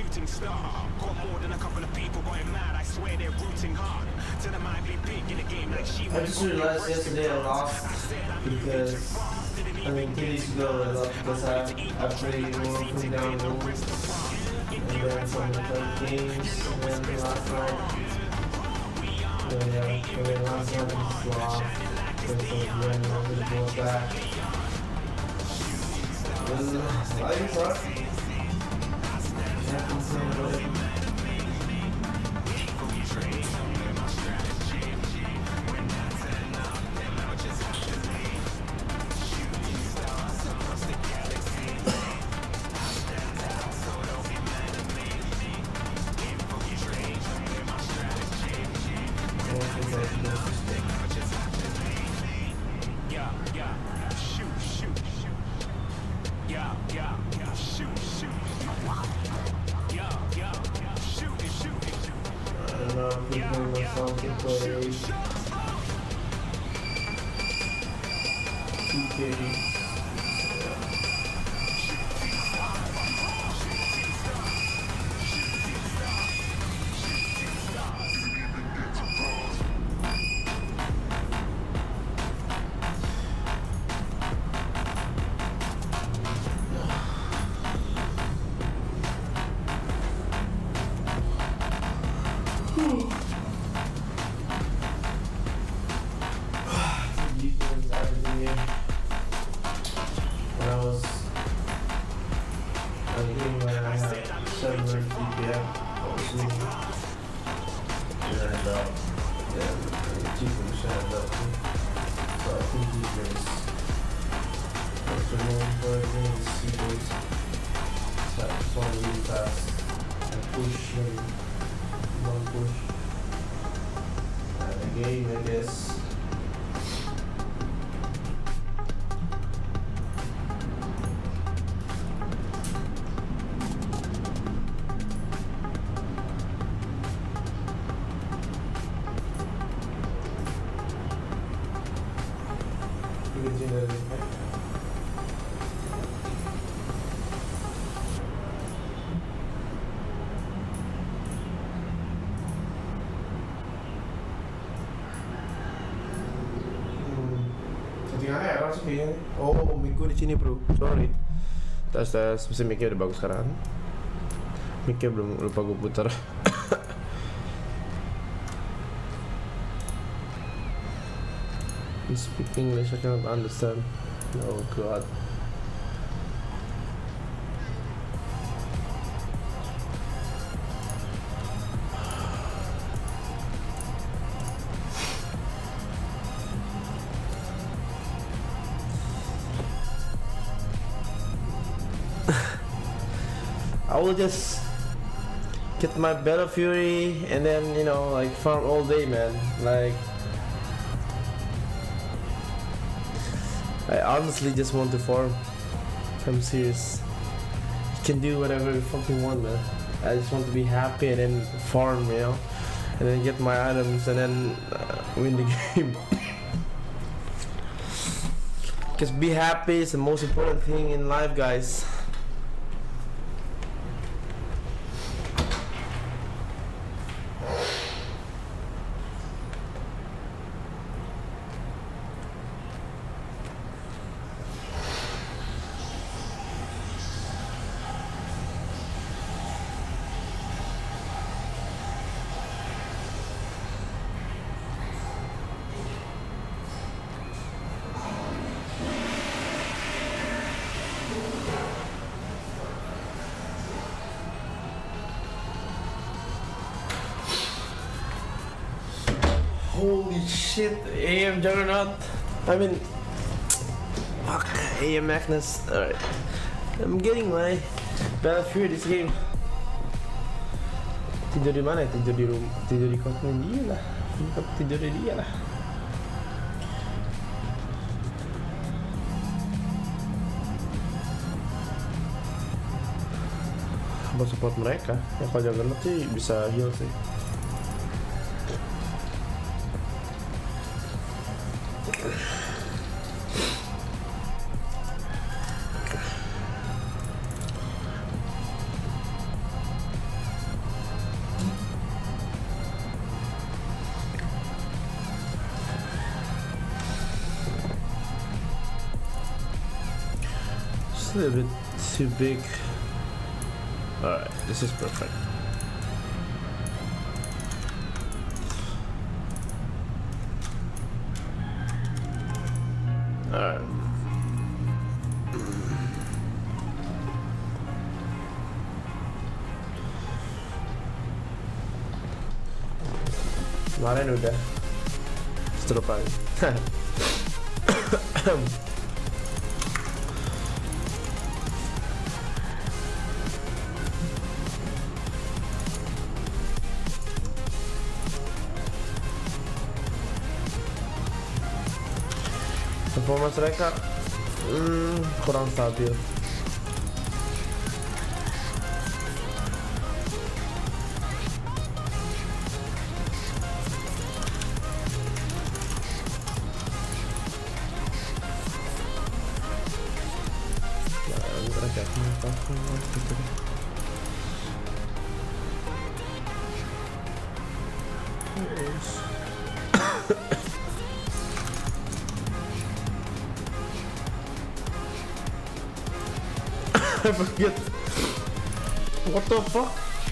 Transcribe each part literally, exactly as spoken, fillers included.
shooting star. Got more than a couple of people going mad. I swear they're rooting hard. To the might be big in the game like she I just realized yesterday I lost because I mean two days ago I lost because I I played more from down low and then from the third games and then last night yeah, yeah and then last night I just lost because of when I was gonna go back. It was life sucks. Can't complain about it. Oh, mic-nya di sini, bro. Sorry. Tes tes, mesin mic-nya udah bagus sekarang. Mic-nya belum lupa gue putar. You speak English, I cannot understand. Oh God. I will just get my Battle Fury and then, you know, like farm all day, man. Like, I honestly just want to farm. I'm serious. You can do whatever you fucking want, man. I just want to be happy and then farm, you know, and then get my items and then uh, win the game. Because be happy is the most important thing in life, guys. Holy shit, A M Juggernaut. I mean, fuck, A M Magnus. Alright. I'm getting my Battle Fury this game. Tidur di mana? Tidur di rumah, tidur di kosnya dia lah. Tidur di dia lah. Buat support mereka. Ya kalau Juggernaut sih bisa heal sih. It's a little bit too big. Alright, this is perfect. Alright. Kemarin udah stroke lagi. Performance mereka hmm, kurang stabil. I forget. What the fuck?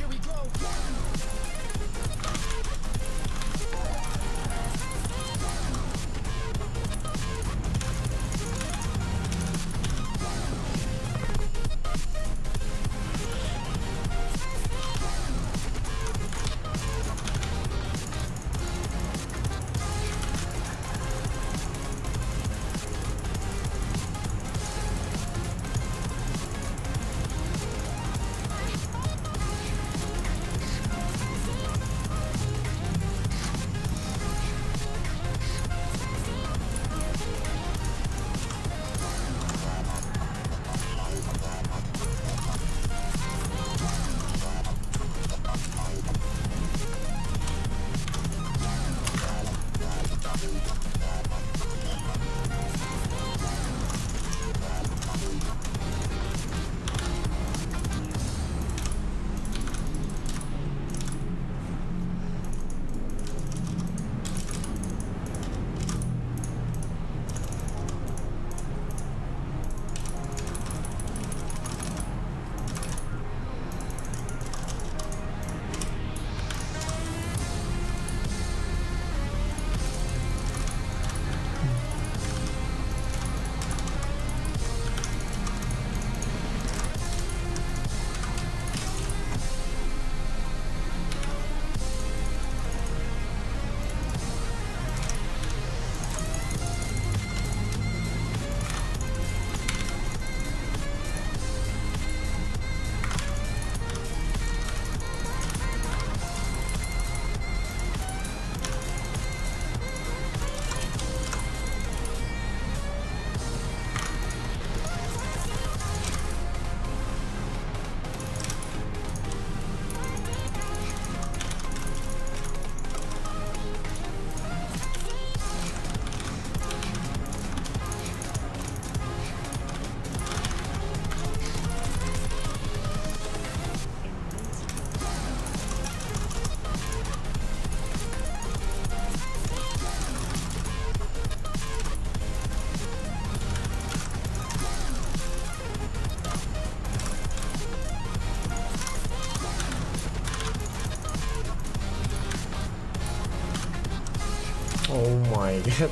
Oh my god.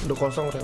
Udah kosong rel.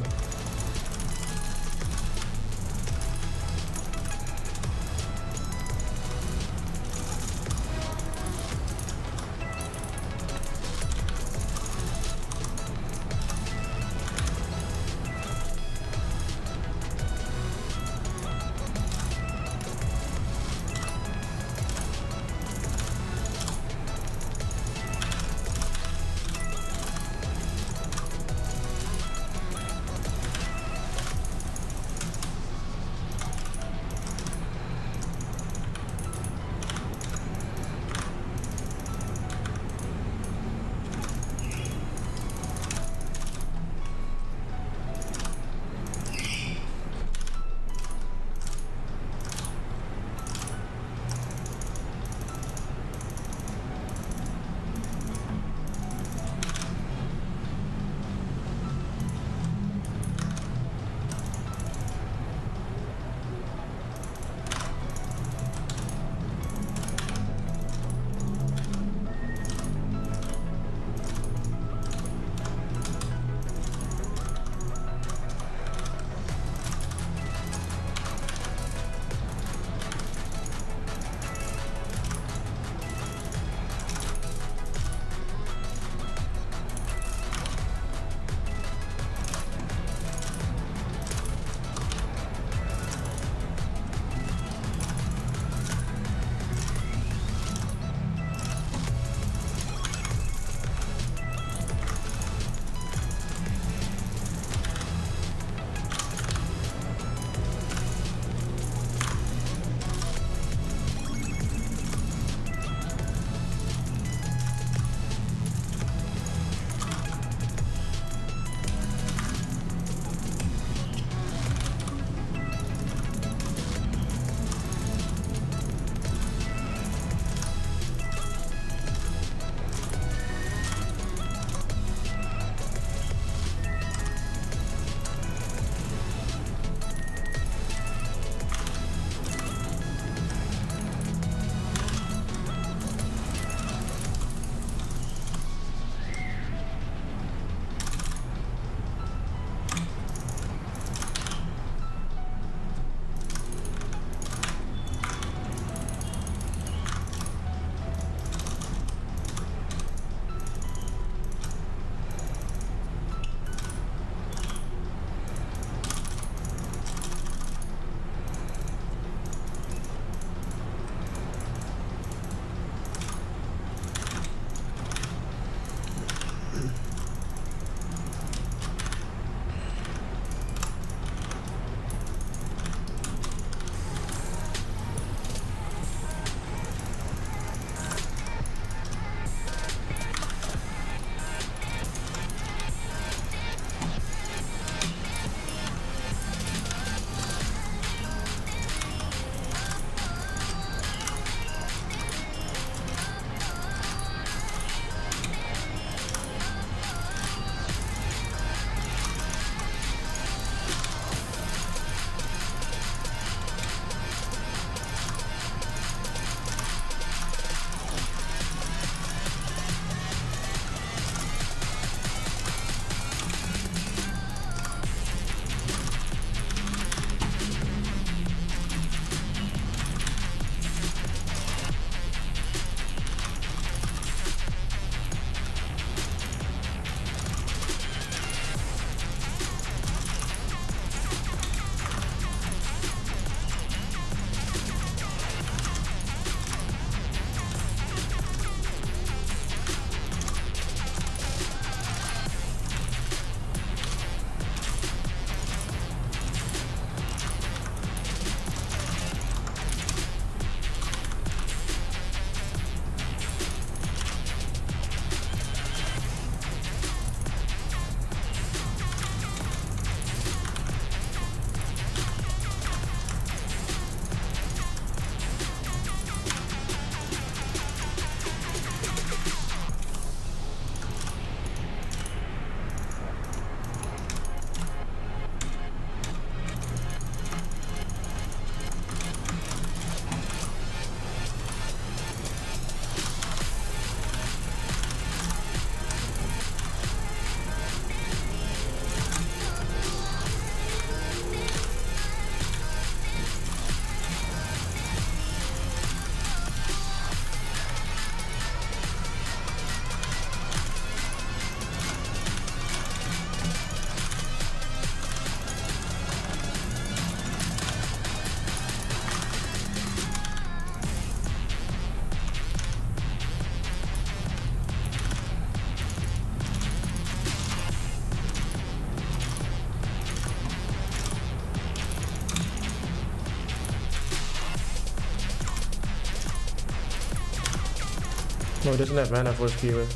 No, he doesn't have mana for his keyword.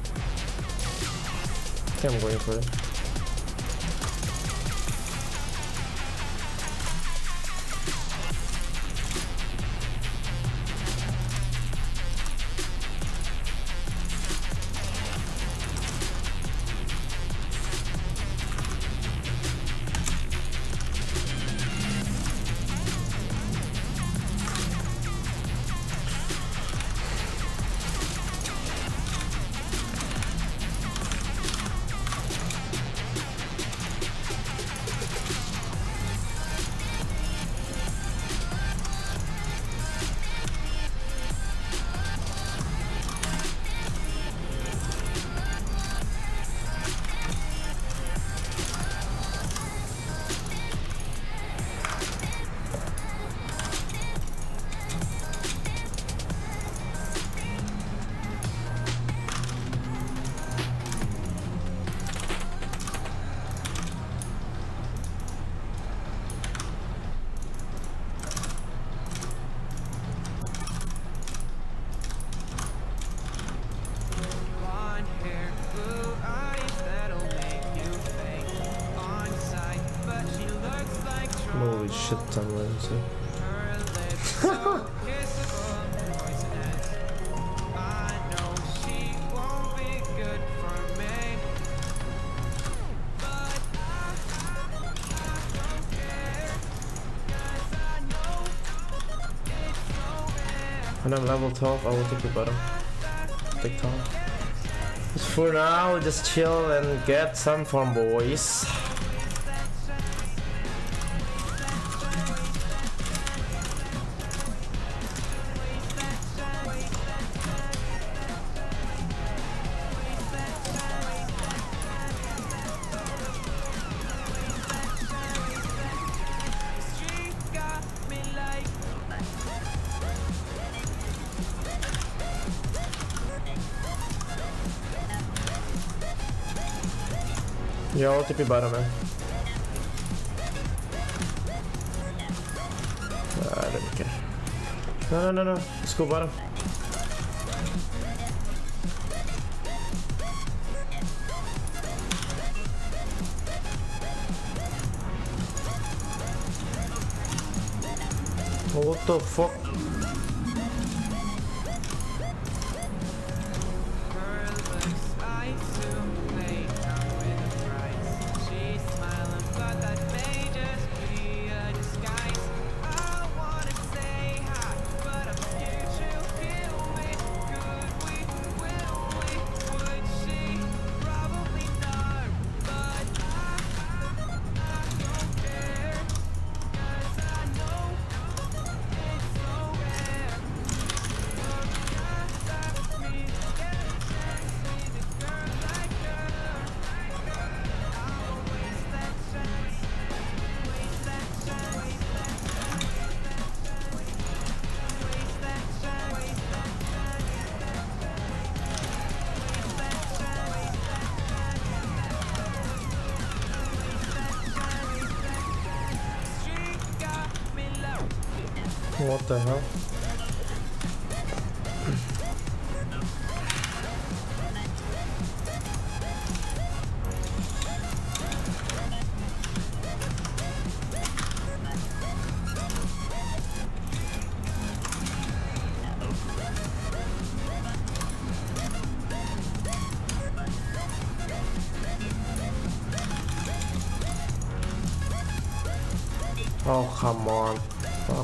Okay, I'm going for it. Holy shit, I'm going to. When I'm level twelve, I will take the bottom. Take top. For now, just chill and get some farm, boys. Yeah, I'll T P bottom, man. Ah, I don't care. No, no, no, no. Let's go bottom. Oh, what the fuck? What the hell? Oh, come on. Fuck.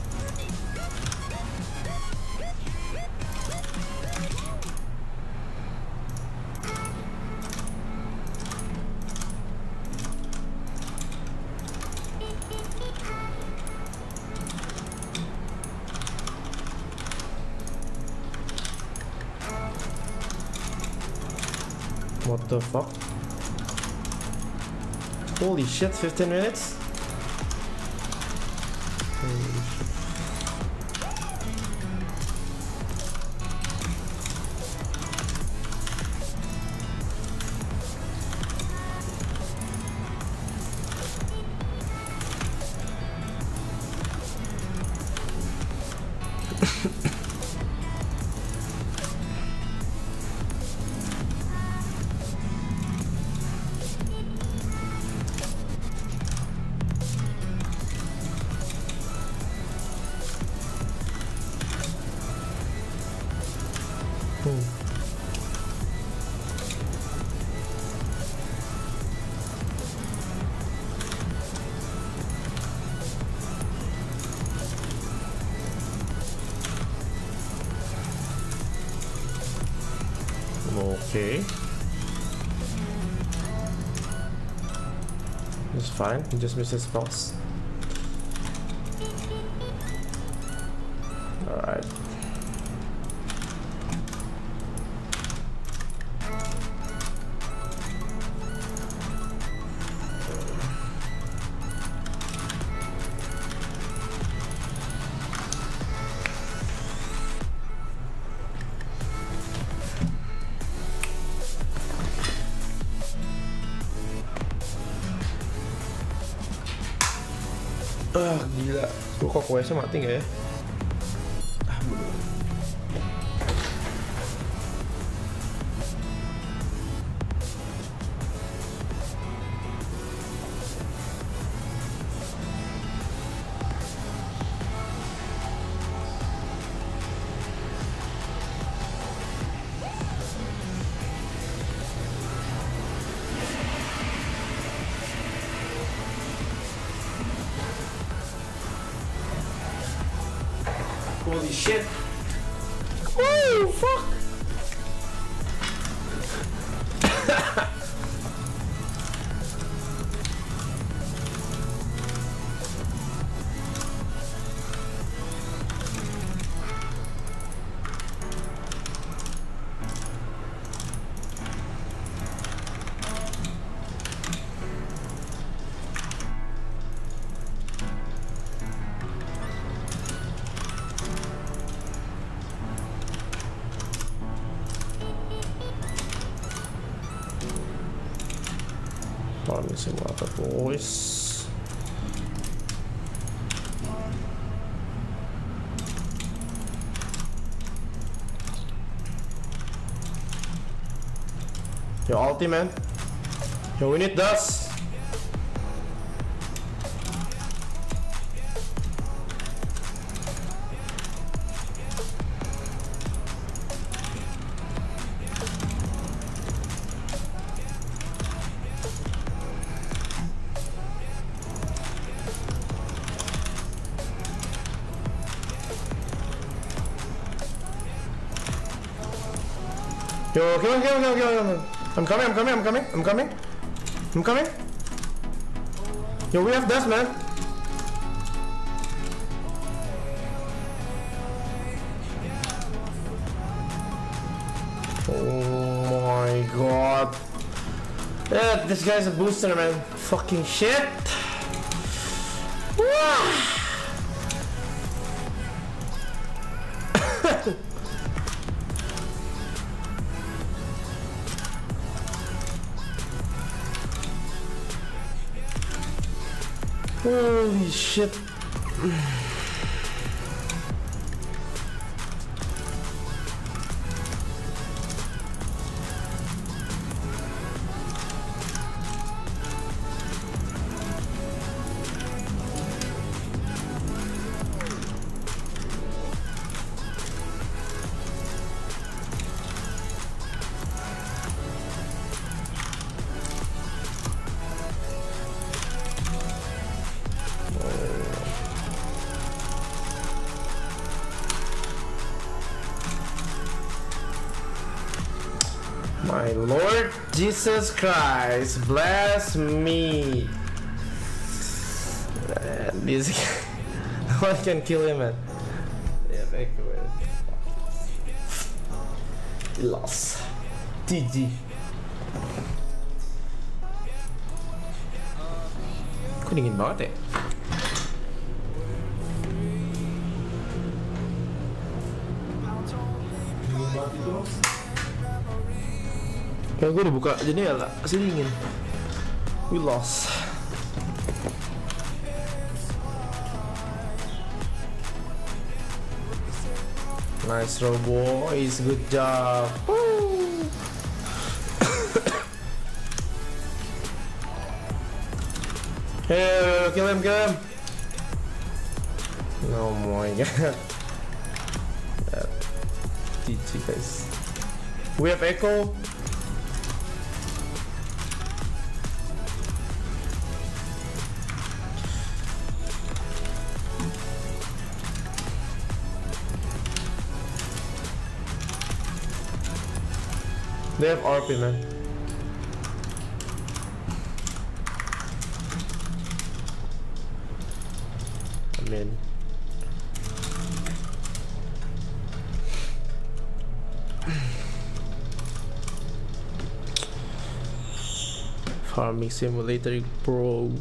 What the fuck? Holy shit, fifteen minutes? Holy shit. Okay. It's fine, he just missed his spells. Alright. Ah, gila. Gue kok questnya mati gak ya? Ah, belum. Holy shit! Oh fuck! Missing water, boys. Yo, ulti, man. Yo, we need dust. Yo, come on, come on, come on, come on. I'm coming, I'm coming, I'm coming, I'm coming. I'm coming. Yo, we have dust, man. Oh my god. Yeah, this guy's a booster, man. Fucking shit. Holy shit. My Lord Jesus Christ, bless me. Man, this guy, no one can kill him, man. Yeah, back away. He lost. G G. Kok dingin banget ya? Kayak gue udah buka jendela, masih dingin. We lost. Nice throw, boys. Good job. Hey, kill him, kill him. Oh my god. G G, guys. We have Echo. They have R P, man. I mean, Farming Simulator, bro.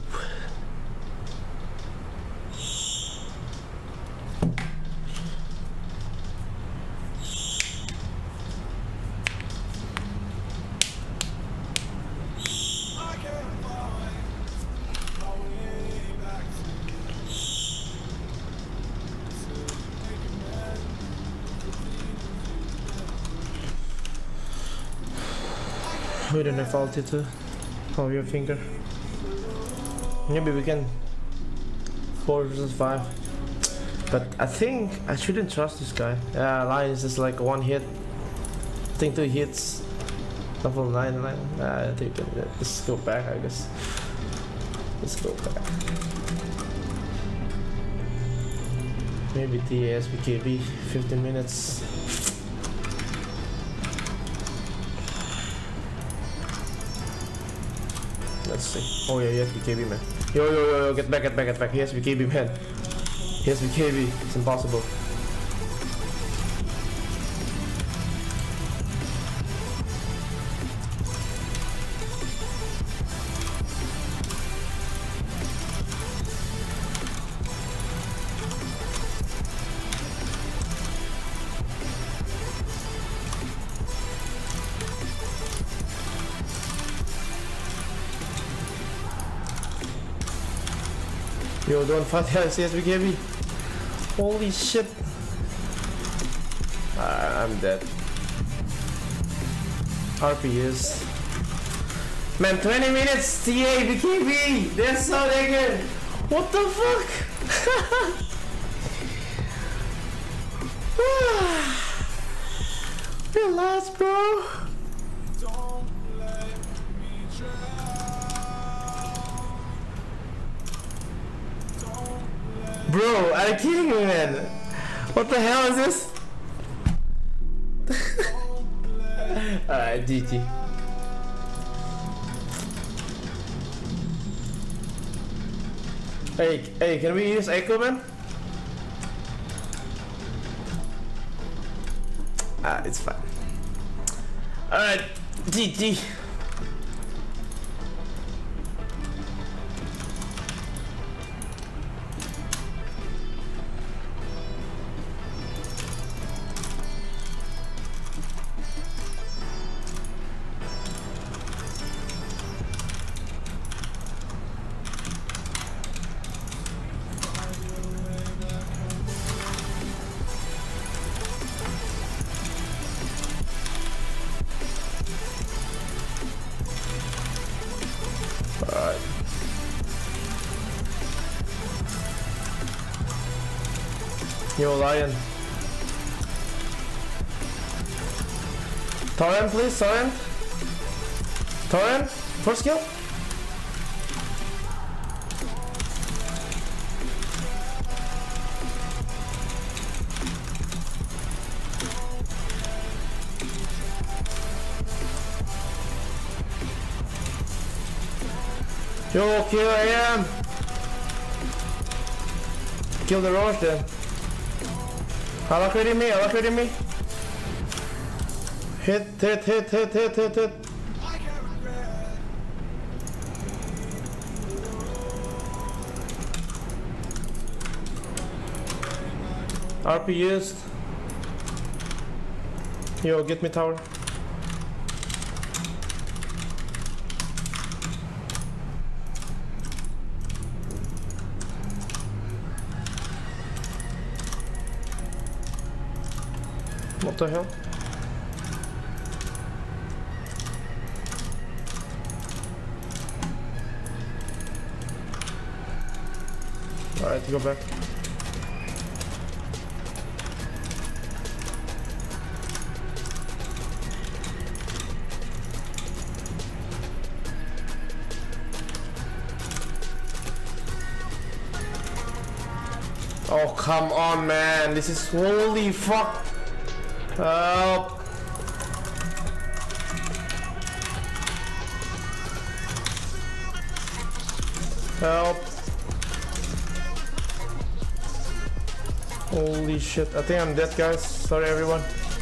We don't have altitude of your finger. Maybe we can four versus five. But I think I shouldn't trust this guy. Yeah, Lions is like one hit. I think two hits. Level nine, nine. Nah, I think we can, let's go back, I guess. Let's go back. Maybe T A S B K B, fifteen minutes. Let's see. Oh yeah, he has B K B, man. Yo, yo, yo, yo, get back, get back, get back. He has B K B, man. He has B K B. It's impossible. Yo, don't fight the C S B K B. Holy shit. Uh, I'm dead. R P is. Man, twenty minutes T A B K B. They're so dang good. What the fuck? Relax, bro. Bro, are you kidding me, man? What the hell is this? Alright, G G. Hey, hey, can we use Echo, man? Ah, it's fine. Alright, G G. Alright. Yo, Lion. Torrent, please, Torrent. Torrent, first kill. Yo, kill I am. Kill the Roche then. Alacrity me, alacrity me. Hit, hit, hit, hit, hit, hit, hit. R P used. Yo, get me tower. What the hell? Alright, go back. Oh, come on, man. This is holy fuck. Help. Help. Holy shit. I think I'm dead, guys. Sorry, everyone.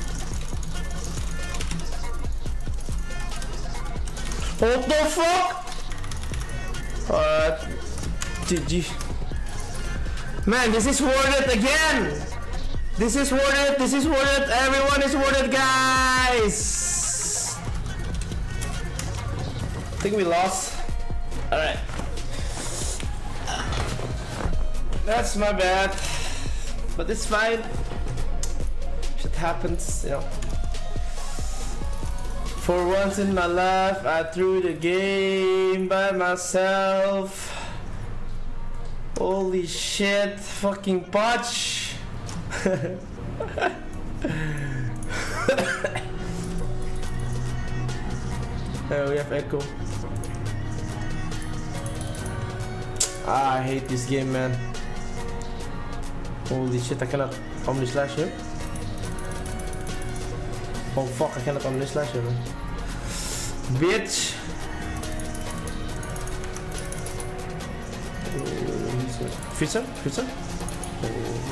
What the fuck? Alright. G G. Man, this is worth it again! This is worth it, this is worth it, everyone is worth it, guys! I think we lost. Alright. That's my bad. But it's fine. Shit happens, you know. For once in my life, I threw the game by myself. Holy shit, fucking Potch. Oh, we have echo. Ah, I hate this game, man. Holy shit, I cannot omni slash him. Oh fuck, I cannot omni slash him, man. Bitch. Fisher? Fisher? Oh.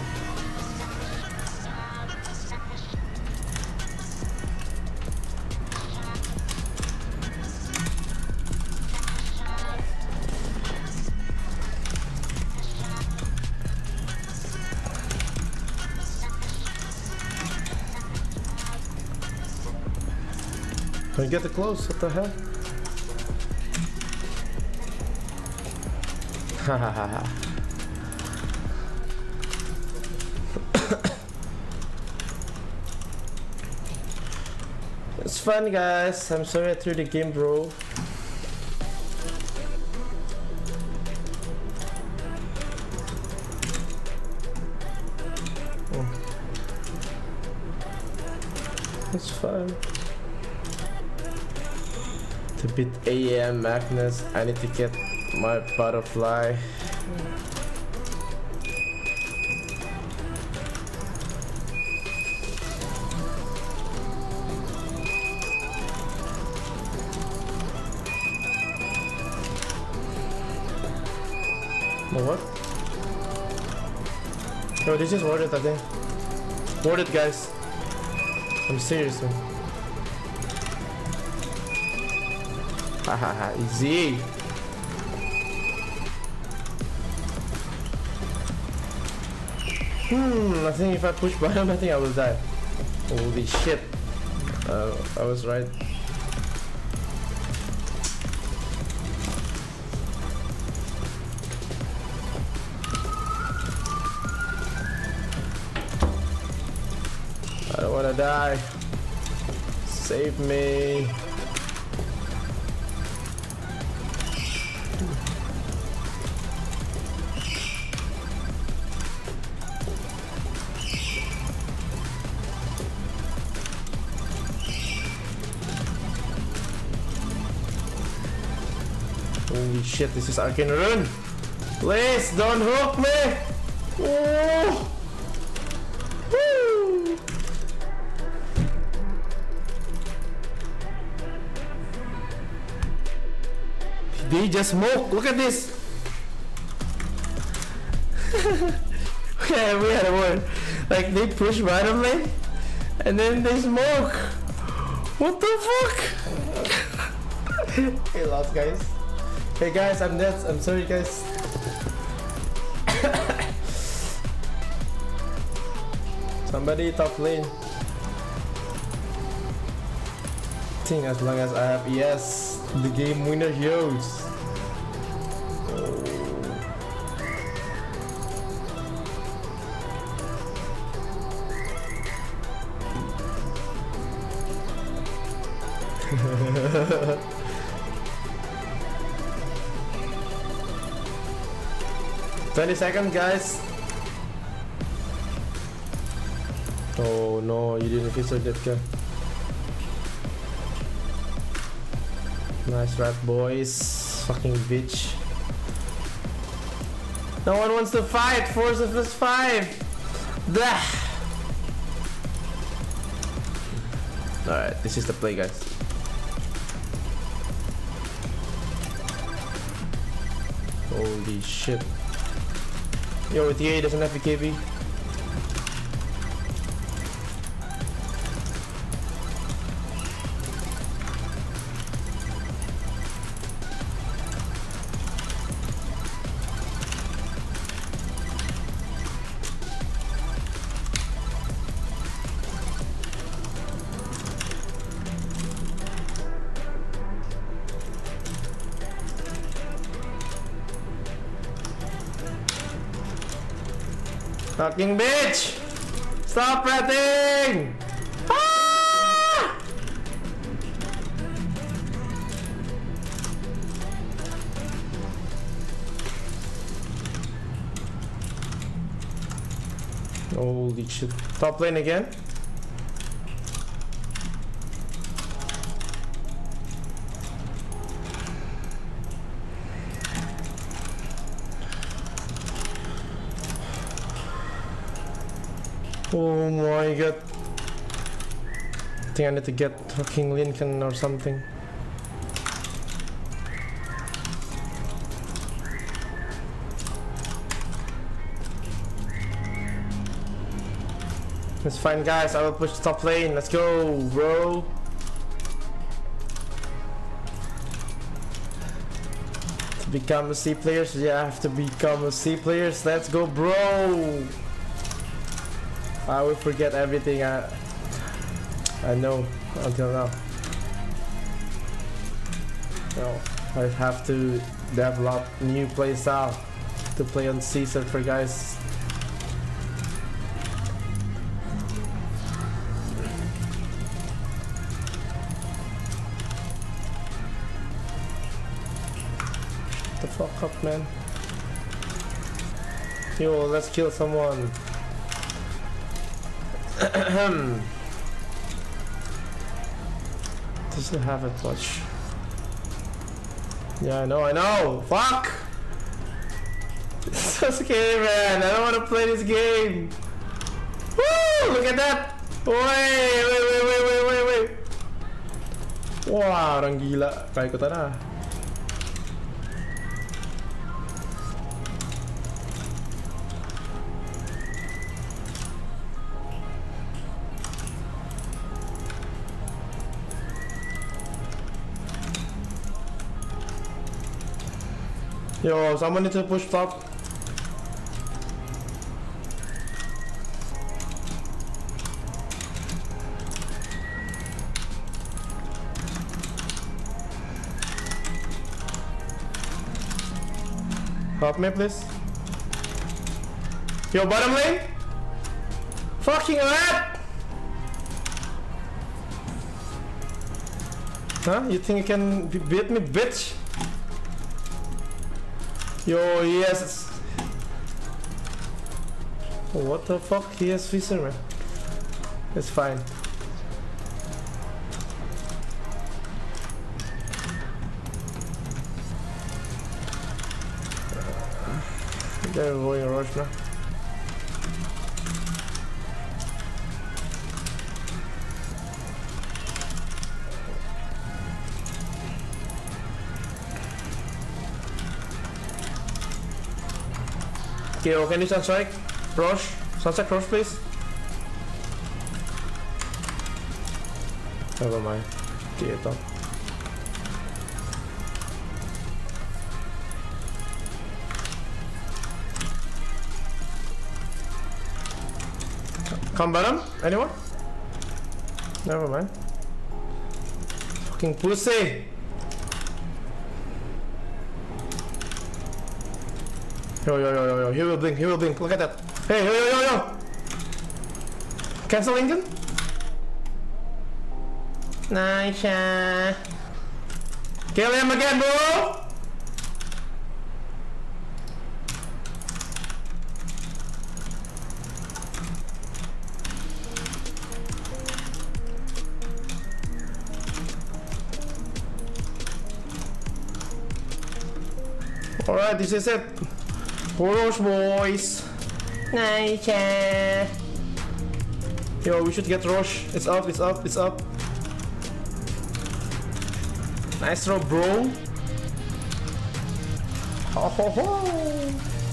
Can you get the close? What the hell? Hahaha. It's fun, guys. I'm sorry I threw the game, bro. Oh. It's fun. To beat A M Magnus, I need to get my butterfly. What? Oh, this is worth it, I think. Worth it, guys. I'm serious, man. Hahaha, easy. Hmm, I think if I push bottom, I think I will die. Holy shit. Uh, I was right. I don't wanna die. Save me. Holy shit, this is Arcane Rune. Please don't hook me. Oh. Woo. They just smoke. Look at this. Yeah, we had a word. Like they push bottom lane and then they smoke. What the fuck? Hey, lost, guys. Hey guys, I'm dead. I'm sorry, guys. Somebody top lane. I think as long as I have E S, the game winner heroes. twenty seconds, guys. Oh no, you didn't feature that guy. Nice rat, boys. Fucking bitch. No one wants to fight. Force of five. Blah. Alright, this is the play, guys. Holy shit. Yo, T A doesn't have the K B. Fucking bitch! Stop ratting! Ah! Holy shit. Top lane again? Oh my god. I think I need to get fucking Lincoln or something. It's fine, guys. I will push top lane. Let's go, bro. To become a C player, so yeah, I have to become a C player. Let's go, bro. I will forget everything I I know until now. No, I have to develop new playstyle to play on C server, guys. Shut the fuck up, man. Yo, let's kill someone. Does it have a clutch? Yeah, I know, I know! Fuck! This is okay, man. I don't want to play this game. Woo! Look at that! Wait, wait, wait, wait, wait, wait, wait. Wah, orang gila. Kaya ikutan na. Yo, someone needs to push top. Help me, please. Yo, bottom lane. Fucking rat. Huh? You think you can beat me, bitch? Yo, he has... What the fuck? He has Fisherman. It's fine. They're going rush now. Okay, oh, can you sunstrike? Rosh? Sunstrike Rosh, please? Never mind. Okay, ito. Come bottom? Anyone? Never mind. Fucking pussy! Yo, yo, yo, yo, yo, he will blink, he will blink, look at that. Hey, yo, yo, yo, yo! Cancel Lincoln? Nice. Uh... Kill him again, bro! Alright, this is it. Roche boys. Nice. Yo, we should get Roche. It's up, it's up, it's up. Nice throw, bro. Ho ho ho.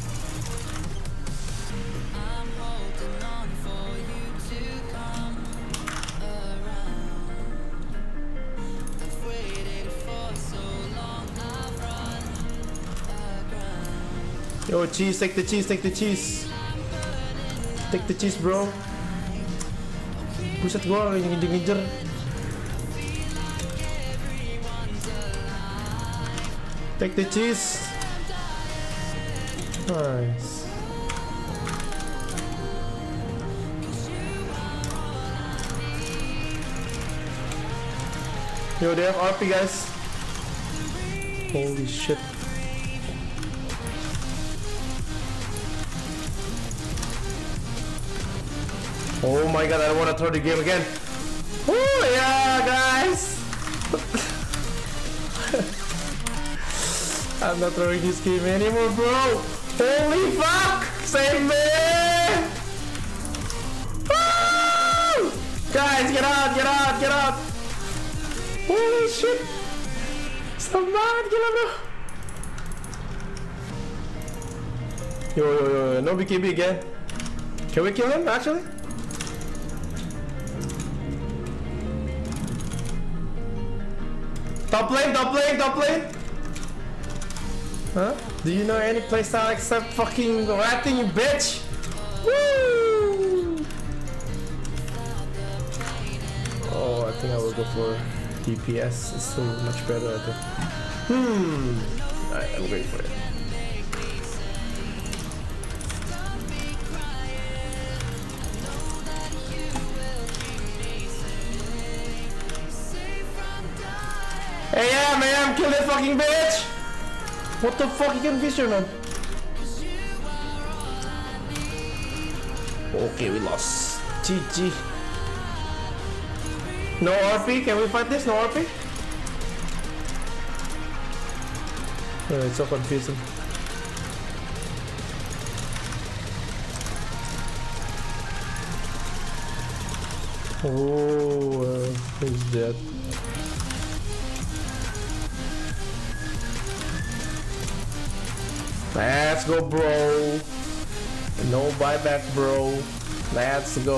Yo, cheese, take the cheese, take the cheese. Take the cheese, bro. Buset gua ngejar-ngejar. Take the cheese. Nice. Yo, they have R P, guys. Holy shit. Oh my god, I don't want to throw the game again. Oh yeah, guys. I'm not throwing this game anymore, bro. Holy fuck! Save me! Woo! Guys, get out, get out, get out! Holy shit! Stop banget, gila bro. Yo, yo, yo, no B K B again. Can we kill him, actually? Top lane, top lane, top lane! Huh? Do you know any playstyle except fucking ratting, you bitch? Woo! Oh, I think I will go for D P S. It's so much better, I think. Hmm. Alright, I'm waiting for it. Hey, yeah, man, kill that fucking bitch! What the fuck, you can fisherman? Okay, we lost. G G. No R P? Can we fight this? No R P? Oh, it's so confusing. Oh, uh, who's dead? Let's go, bro. No buyback, bro. Let's go.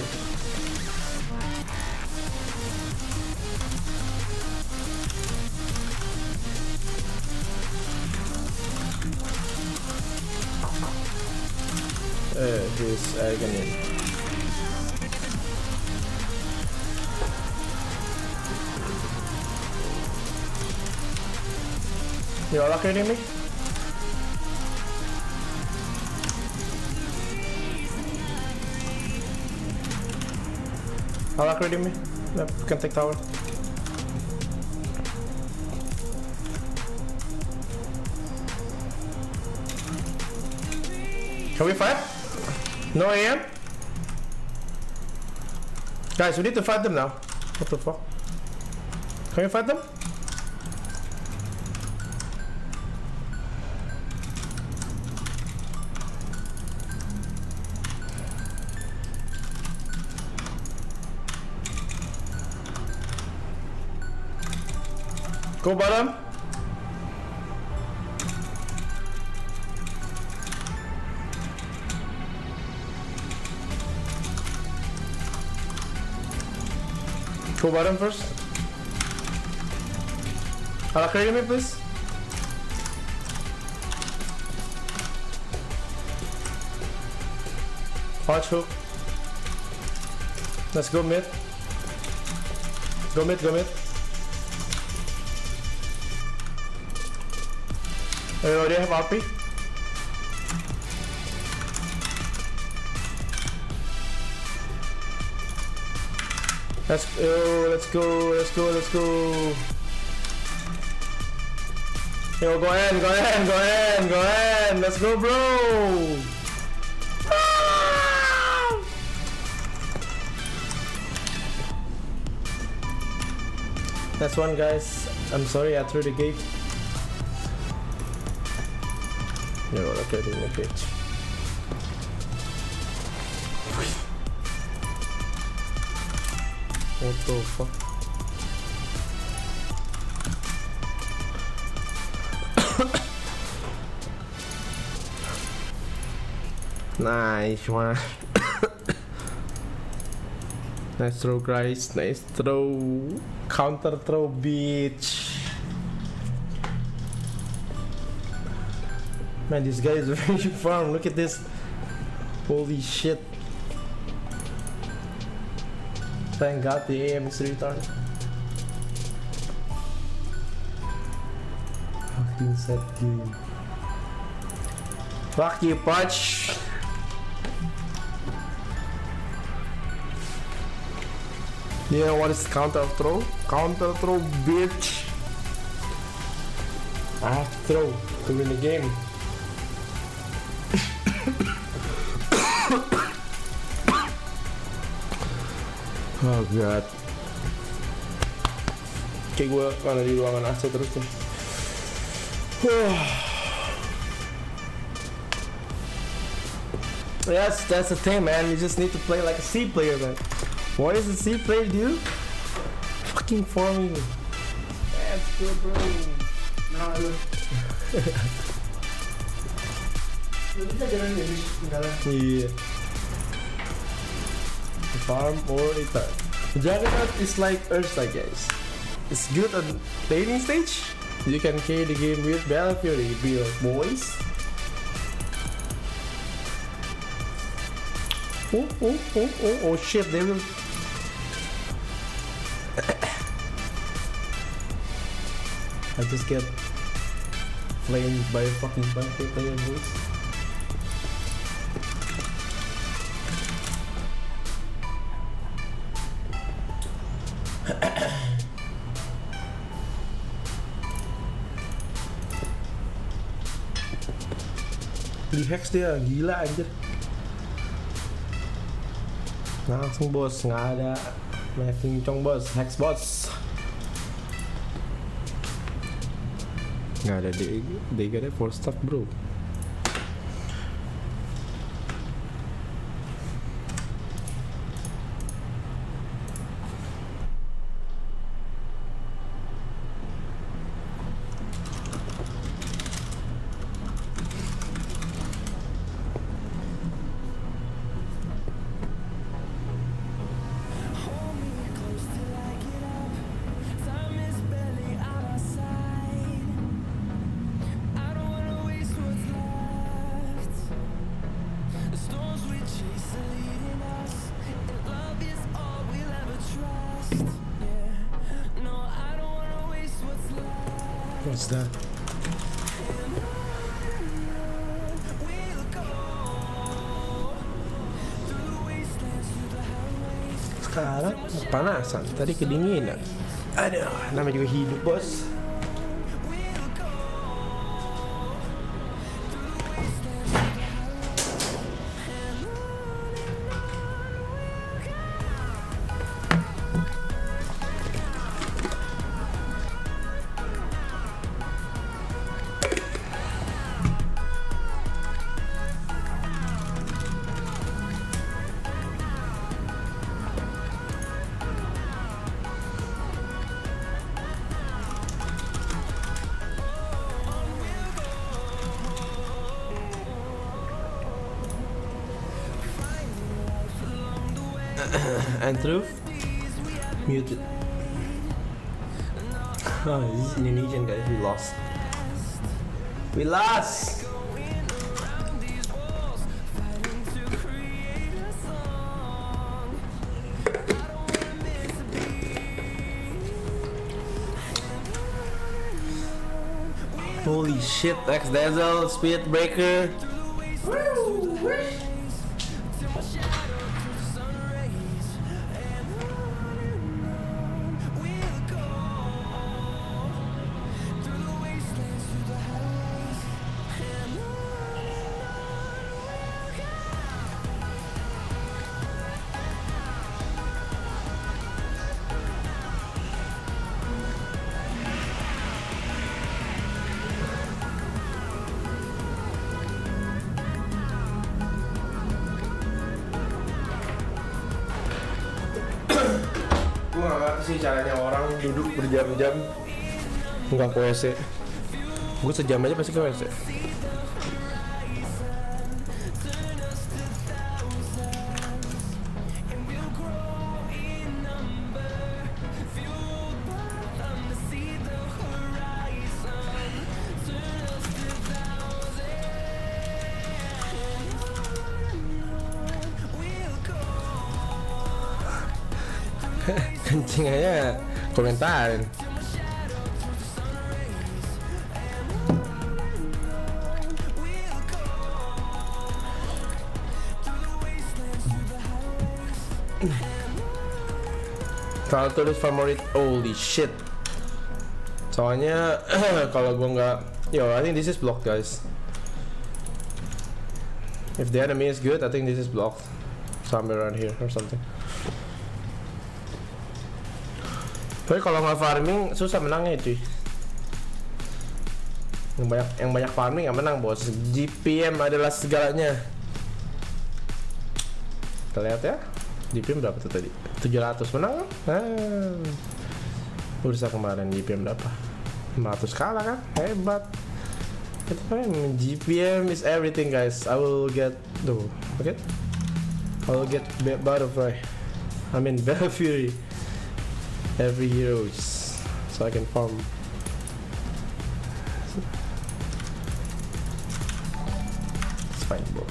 Uh, this agony. You all okay with me? I'll upgrade me. Yep, we can take tower. Can we fight? No A M? Guys, we need to fight them now. What the fuck? Can we fight them? Go bottom. Go bottom first. I'll carry me, please. Watch hook. Let's go mid. Go mid, go mid. I already have R P. Let's go, let's go, let's go, let's go. Yo, go ahead, go ahead, go ahead, go ahead. Let's go, bro. Ah! That's one, guys. I'm sorry I threw the gate. Yo, look at him, bitch. What the fuck? Nice one. Nice throw, guys. Nice throw. Counter throw, bitch. Man, this guy is very firm. Look at this. Holy shit. Thank God the A M is retarded. Fucking sad game. Fuck you, Punch. You know what is counter throw? Counter throw, bitch. I have to throw to win the game. Oh god. Kayak gue mana di ruangan A C terus tuh. Yes, that's the thing, man. You just need to play like a C player, man. What does the C player do? Fucking farming. That's good, bro. Nah, lu. Lu bisa jalan ini tinggal. Iya. Farm or attack. Juggernaut is like Ursa, guys. It's good on laning stage. You can carry the game with Battle Fury, your boys. Oh, oh, oh, oh, oh shit, they will. I just get flamed by a fucking bunch of player, boys. Di hex dia, gila anjir. Langsung bos, nggak ada mapping cong bos, hex bos. Nggak ada D G D for stuff bro. What's that? Sekarang panasan, tadi kedinginan. Aduh, namanya juga hidup bos. And truth muted. Oh, this is Indonesian, guys. We lost. We lost. Holy shit! X Dazzle, Speed Breaker. Woo! Gue gak ngerti sih caranya orang duduk berjam-jam nggak ke W C. Gue sejam aja pasti ke W C. Kencing aja komentarin. Kalau tulis favorit, holy shit. Soalnya kalau gua nggak, yo, I think this is blocked, guys. If the enemy is good, I think this is blocked somewhere around here or something. Tapi kalau nggak farming susah menangnya cuy. Yang banyak yang banyak farming yang menang bos. G P M adalah segalanya. Kita lihat ya. G P M berapa tuh tadi? tujuh ratus menang kan? Ah. Bursa kemarin G P M berapa? lima ratus kalah kan? Hebat. Kita main G P M is everything guys. I will get tuh, oke? Okay? I will get Butterfly. I mean Battle Fury. Every heroes, so I can farm. It's fine, bro.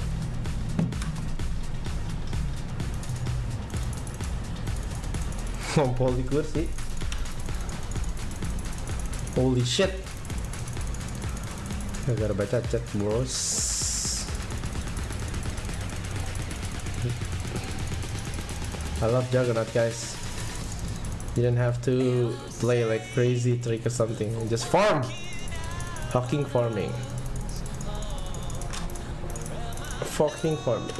Ngompol di kursi. Holy shit. Gak ada baca chat, bros. I love Juggernaut, guys. You don't have to play like crazy trick or something. Just farm. Fucking farming. Fucking farming.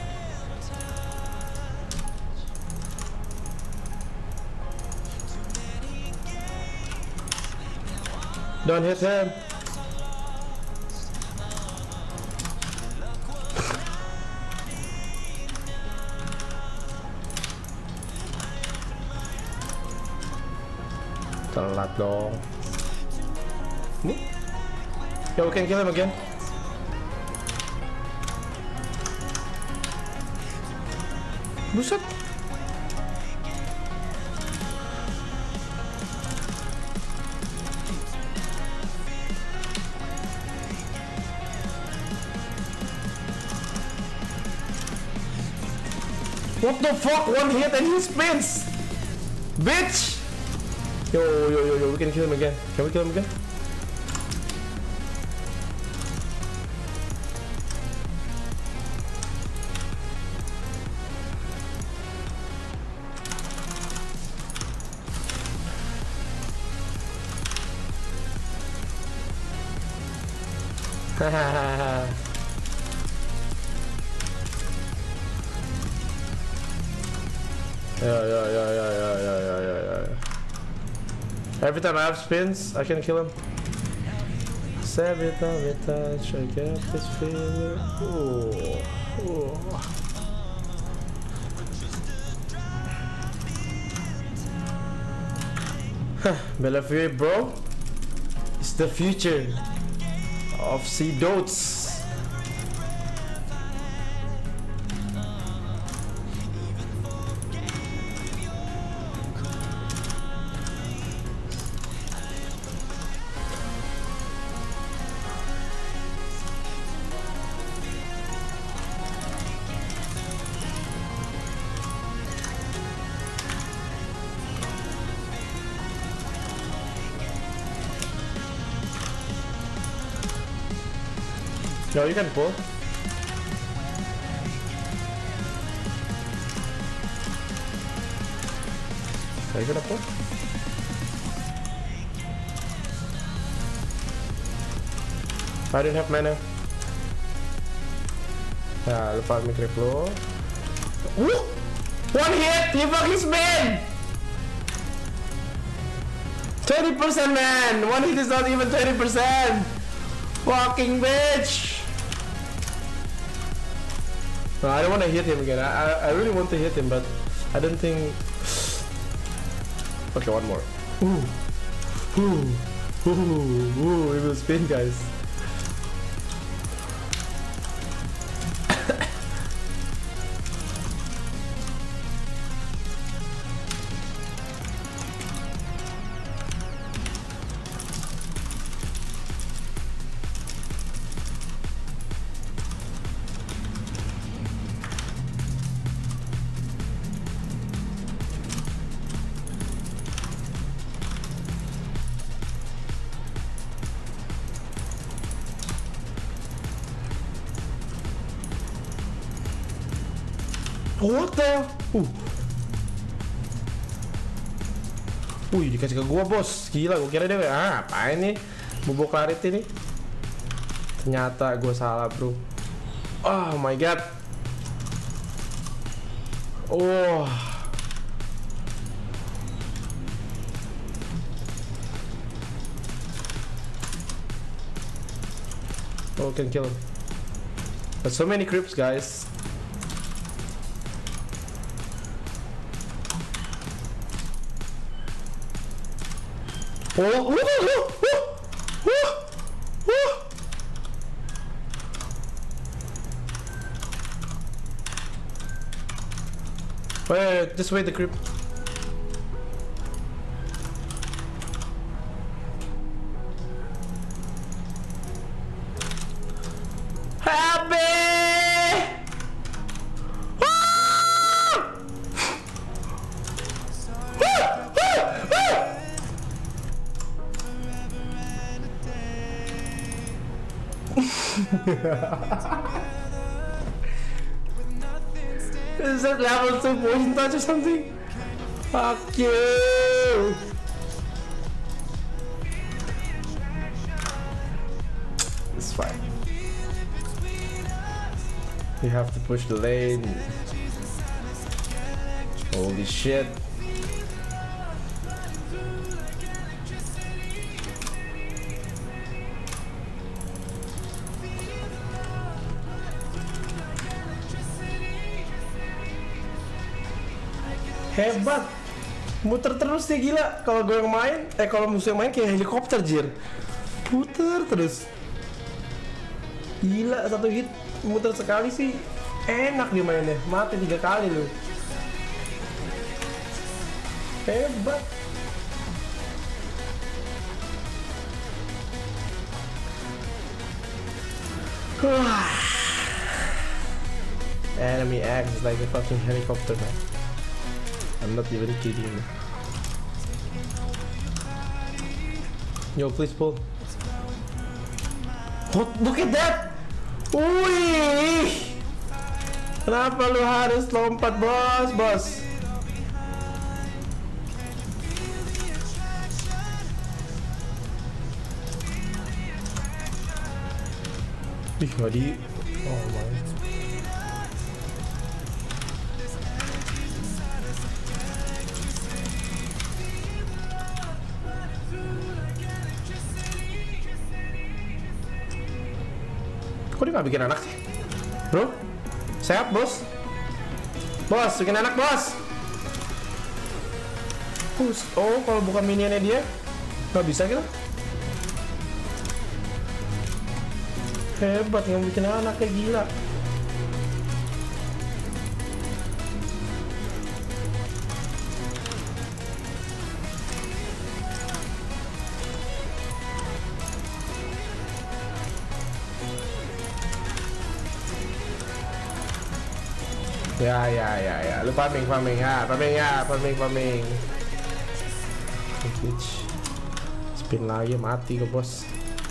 Don't hit him. Telat dong. Nih. Yeah, we can kill him again. Buset. What the fuck? One hit and he spins. Bitch. Yo, yo, yo, yo, we can kill him again. Can we kill him again? Hahaha. Yeah, yeah, yeah, yeah, yeah, yeah, yeah, yeah, yeah. Every time I have spins, I can kill him. So every time we touch, I get this feeling. Ooh, ooh. Battle Fury, bro. It's the future of Sea Dotes. No, you can pull. Are you gonna pull? I didn't have mana. Nah, lupa mikrip lo. Woo! One hit! He fucking spin! twenty percent man! One hit is not even twenty percent! Fucking bitch! No, I don't want to hit him again. I, I I really want to hit him, but I don't think Okay, one more. Ooh. Ooh. Ooh. Ooh. It will spin, guys. What the? Uh. Wih, dikasih ke gua, bos. Gila, gua kira dia ah, apain nih? Bubuk larit ini. Ternyata gua salah, bro. Oh my god. Oh. Oh, can kill him. There's so many creeps, guys. Oh, oh, oh, oh, oh, oh. Wait, just wait the creep. Happy! Is that level two poison touch or something? Fuck you! It's fine. You have to push the lane. Holy shit. Hebat, muter terus nih gila. Kalau gue yang main, eh kalau musuh yang main kayak helikopter jir, puter terus. Gila, satu hit muter sekali sih enak dia mainnya. Mati tiga kali lu. Hebat. Enemy acts like a fucking helicopter, man. I'm not even kidding. Yo, please pull. What? Look at that! Wih! Kenapa lu harus lompat, bos, bos? Ih, nggak di... Oh my. Kok dia gak bikin anak sih? Bro? Sehat, bos? Bos, bikin anak, bos! Oh, kalau bukan minionnya dia gak bisa gitu? Hebat, yang bikin anak kayak gila. Ya ya ya ya, lu farming farming ya, farming ya, farming farming. Spin lagi mati ke bos.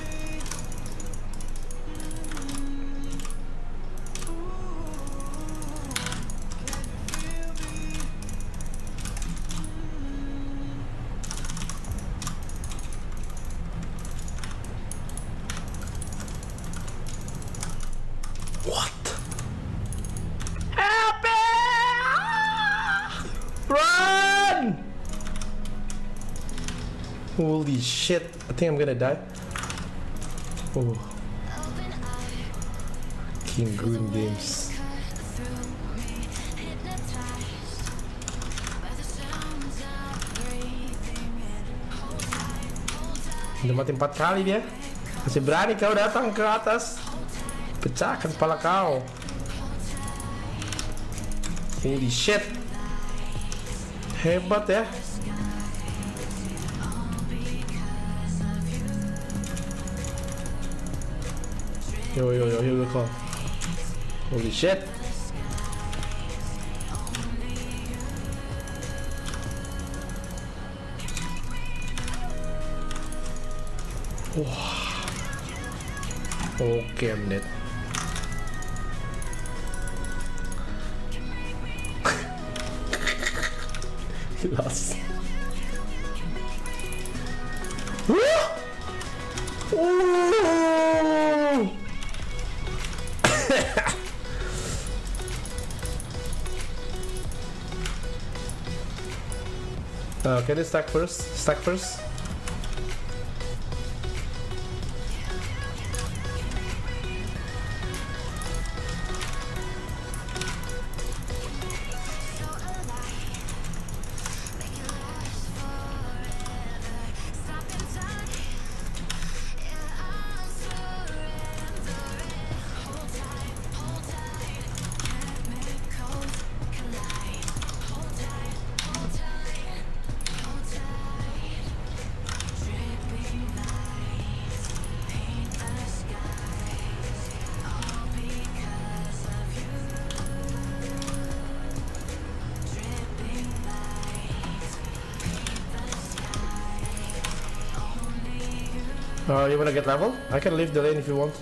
What? Run! Holy shit, I think I'm gonna die. Oh. King Goon Games. Udah mati empat kali dia. Masih berani kau datang ke atas. Pecahkan kepala kau. Ini shit. Hebat ya. Yo yo yo, here we go. Holy shit. Wah. Oke, I'm dead. He lost. Woo! Ooh! uh, can you stack first? Stack first. Uh, you wanna get level? I can leave the lane if you want.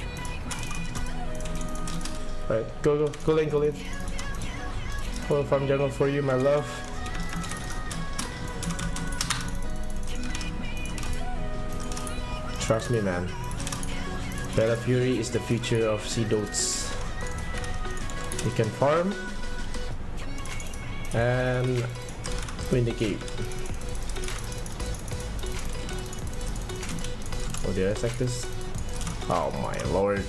Alright, go, go, go lane, go lane. I'll farm jungle for you, my love. Trust me, man. Bella Fury is the future of Sea Dotes. You can farm and win the game. Oh, did I stack this? Oh my lord.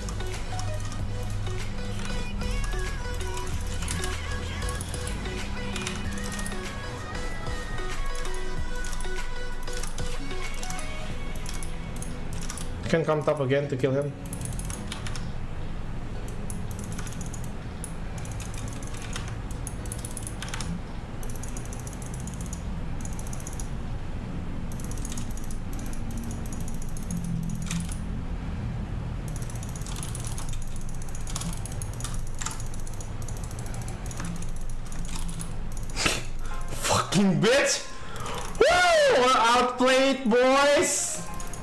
You can come top again to kill him. Fucking bitch! Woo! We're outplayed, boys!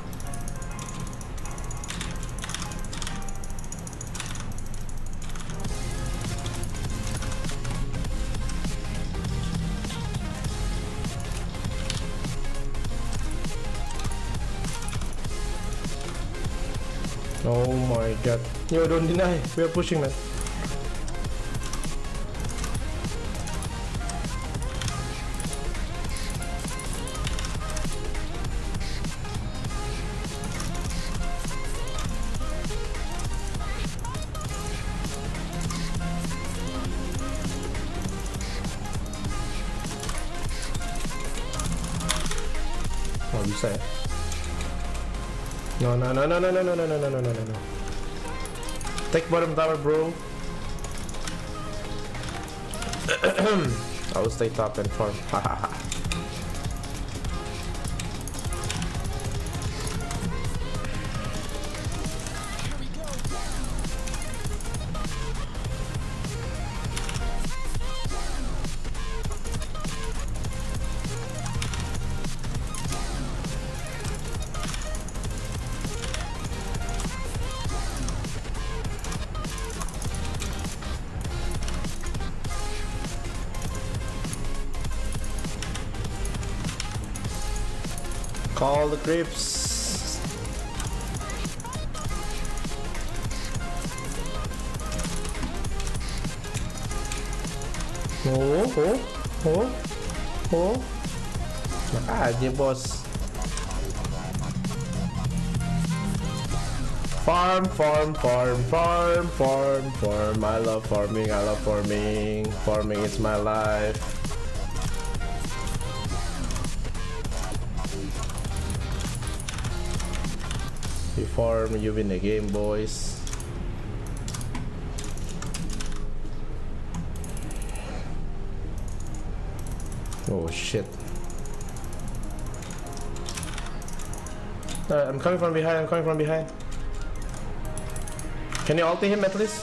Oh my god. Yo, don't deny. We are pushing, man. Oh, bisa ya? No, no, no, no, no, no, no, no, no, no, no, no, no. Take bottom tower, bro. I will stay top and farm. Hahaha. Call the creeps. Oh, oh, oh, oh. Makanya bos. Farm, farm, farm, farm, farm, farm. I love farming, I love farming. Farming is my life. You farm, you win the game, boys. Oh shit. Uh, I'm coming from behind, I'm coming from behind. Can you ulti him at least?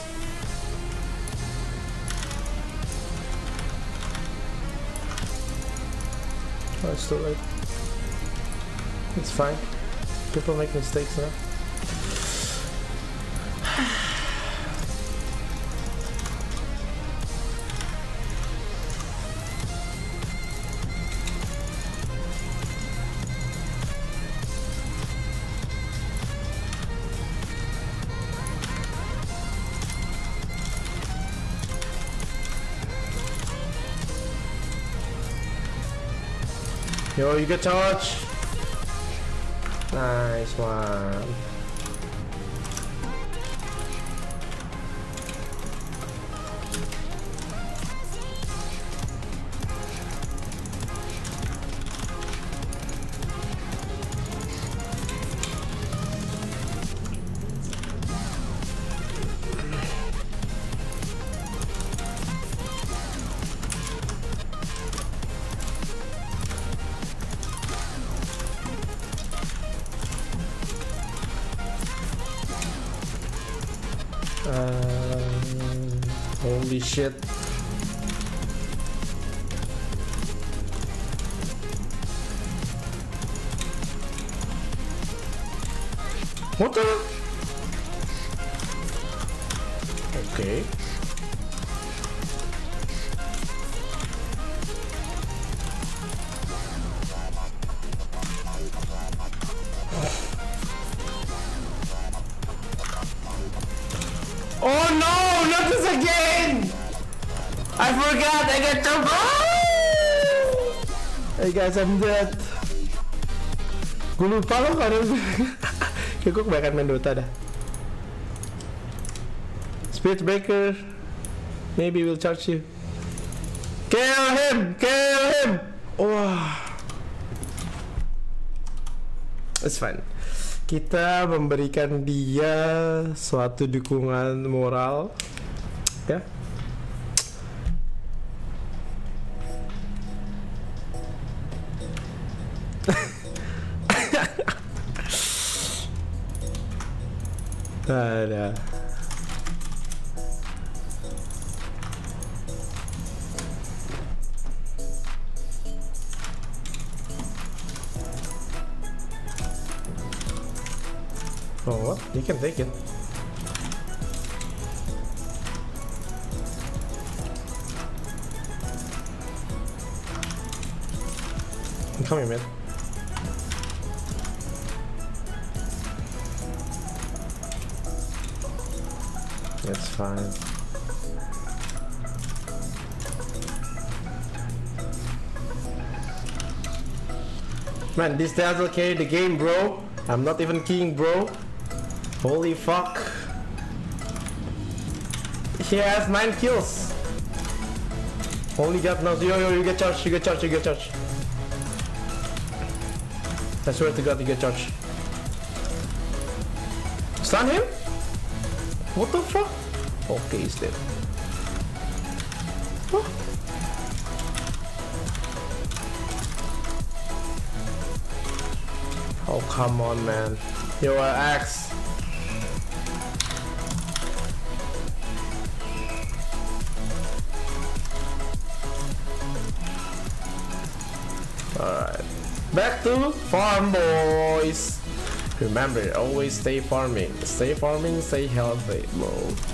Oh, it's too late. It's fine. People make mistakes now. Yo, you get touch. Nice one. Um, holy shit. What the? Okay. Oh no, not this again! I forgot, I got jumped. Hey guys, I'm dead. Gue lupa loh karena kayak gue kebanyakan main Dota dah. Spirit Breaker, maybe will charge you. Kill him, kill him. Wah, it's fine. Kita memberikan dia suatu dukungan moral, ya. Ada. Oh, what? You can take it. I'm coming, man. It's fine. Man, this Dazzle carried the game, bro. I'm not even king, bro. Holy fuck. He has nine kills. Holy God knows. Yo, yo, you get charged, you get charged, you get charged. I swear to God, you get charged. Stun him? What the fuck? Okay, he's dead. Huh? Oh, come on, man. Yo, uh, Axe. Alright. Back to farm, boys. Remember, always stay farming. Stay farming, stay healthy, bro.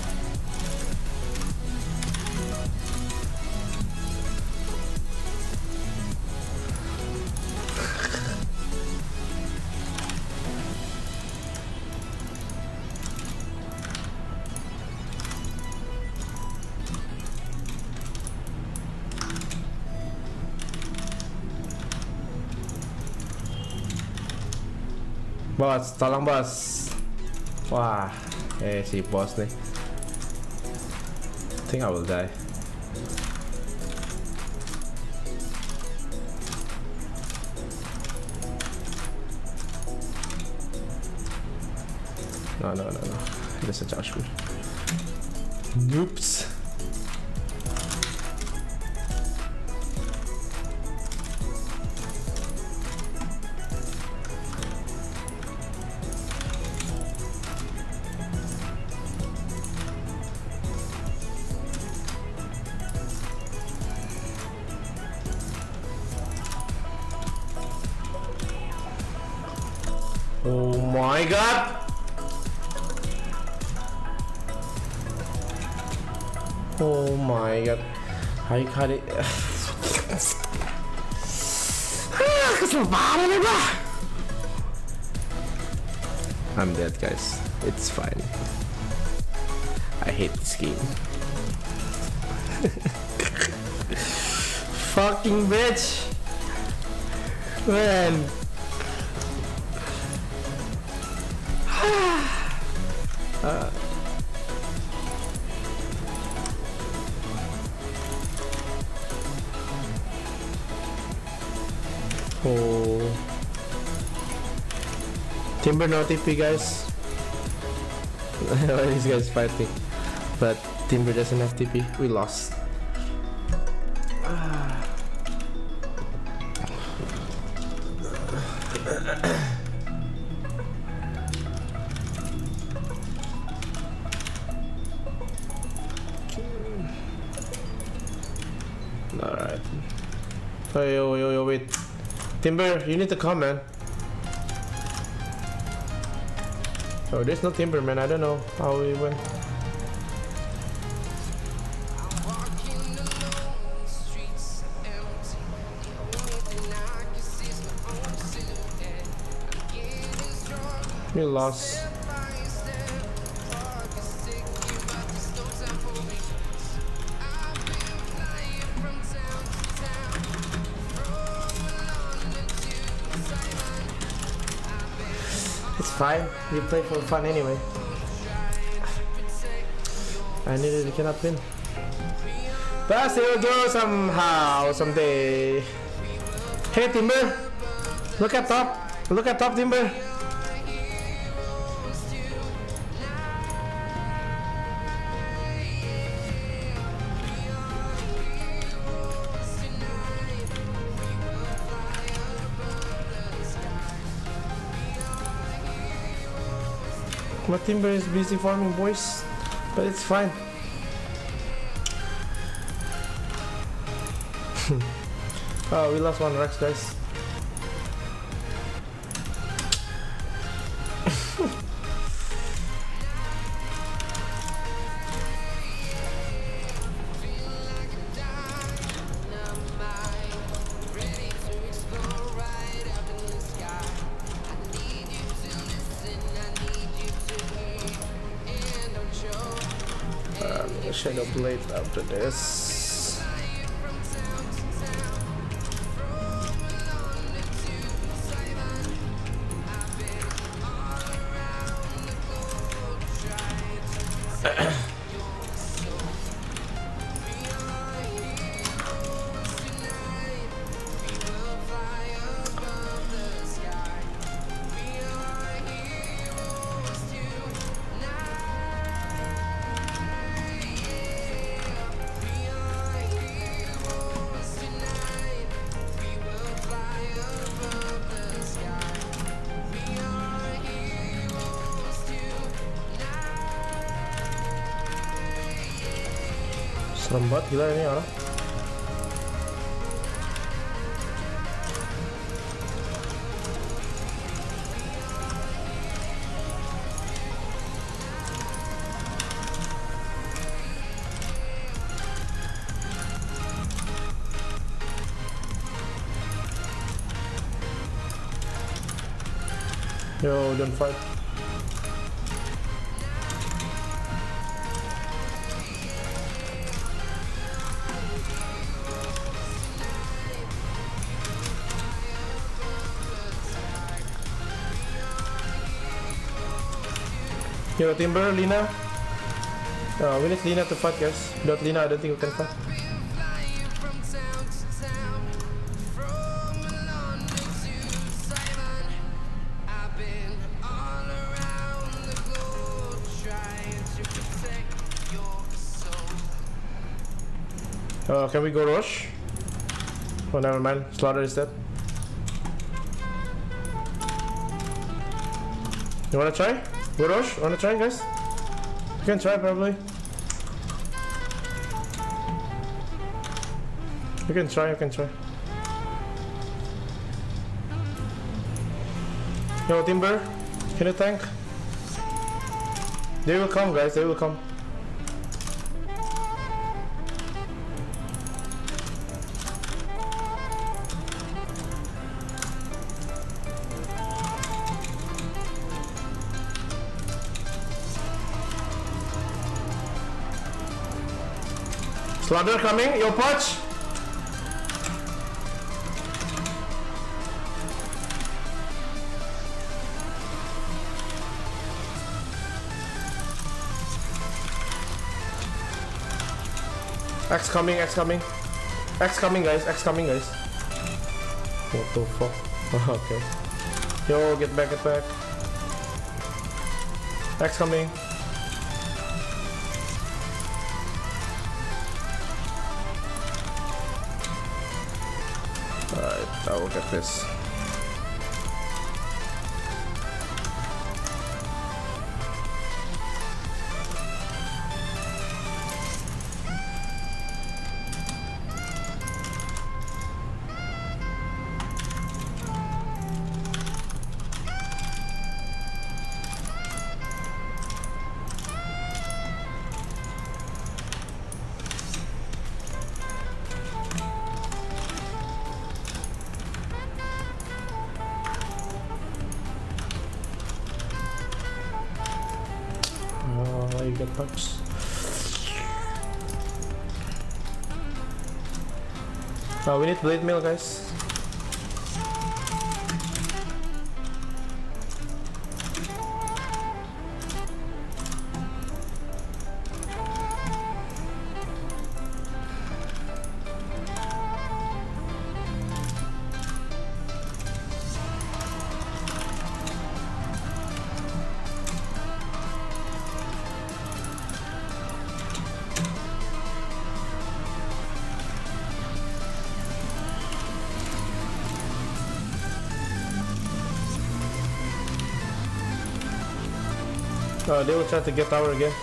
Bos, tolong bos. Wah, eh si bos nih. I think I will die. No, no, no, no. That's a Josh. Oops. Oh my god! Oh my god. How you cut it? I'm dead, guys. It's fine. I hate this game. Fucking bitch! Man! uh. Oh. Timber no T P, guys. These guys fighting, but Timber doesn't have T P. We lost. Alright. Oh, yo, yo, yo, wait. Timber, you need to come, man. Oh, there's no Timber, man. I don't know how we went. We lost. It's fine. We play for fun anyway. I needed we cannot win. But still do somehow, someday. Hey Timber! Look at top! Look at top, Timber! My Timber is busy farming, boys, but it's fine. Oh, we lost one Rex, guys. Shadow Blade after this. Serem banget gila ini orang. Yo, don't fight. Yo, Timber, Lina. Oh, we need Lina to fight, guys. Without Lina, I don't think we can fight. Uh, can we go rush? Oh, never mind. Slaughter is dead. You wanna try? Go rush? Wanna try, guys? You can try, probably. You can try, you can try. Yo, Timber, can you tank? They will come, guys, they will come. Slaughter coming, yo, punch! X coming, X coming. X coming, guys, X coming, guys. What the fuck? Okay. Yo, get back, get back. X coming. Alright, I will get this. You get punched. Oh, we need blade mail, guys. Uh, they will try to get tower again.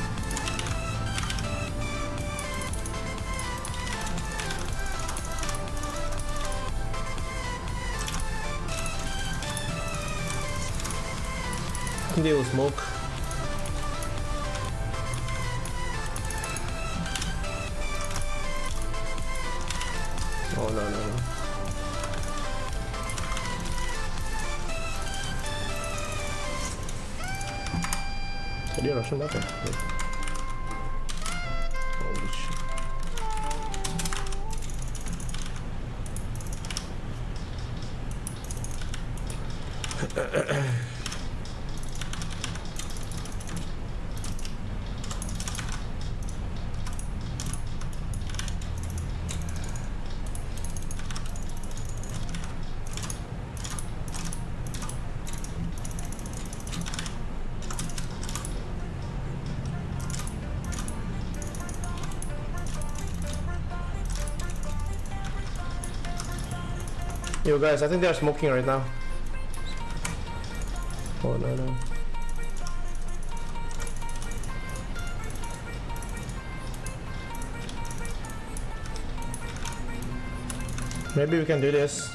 They will smoke. Oh no no no. Dia Russian apa? Holy shit. Yo guys, I think they are smoking right now. Oh no no. Maybe we can do this.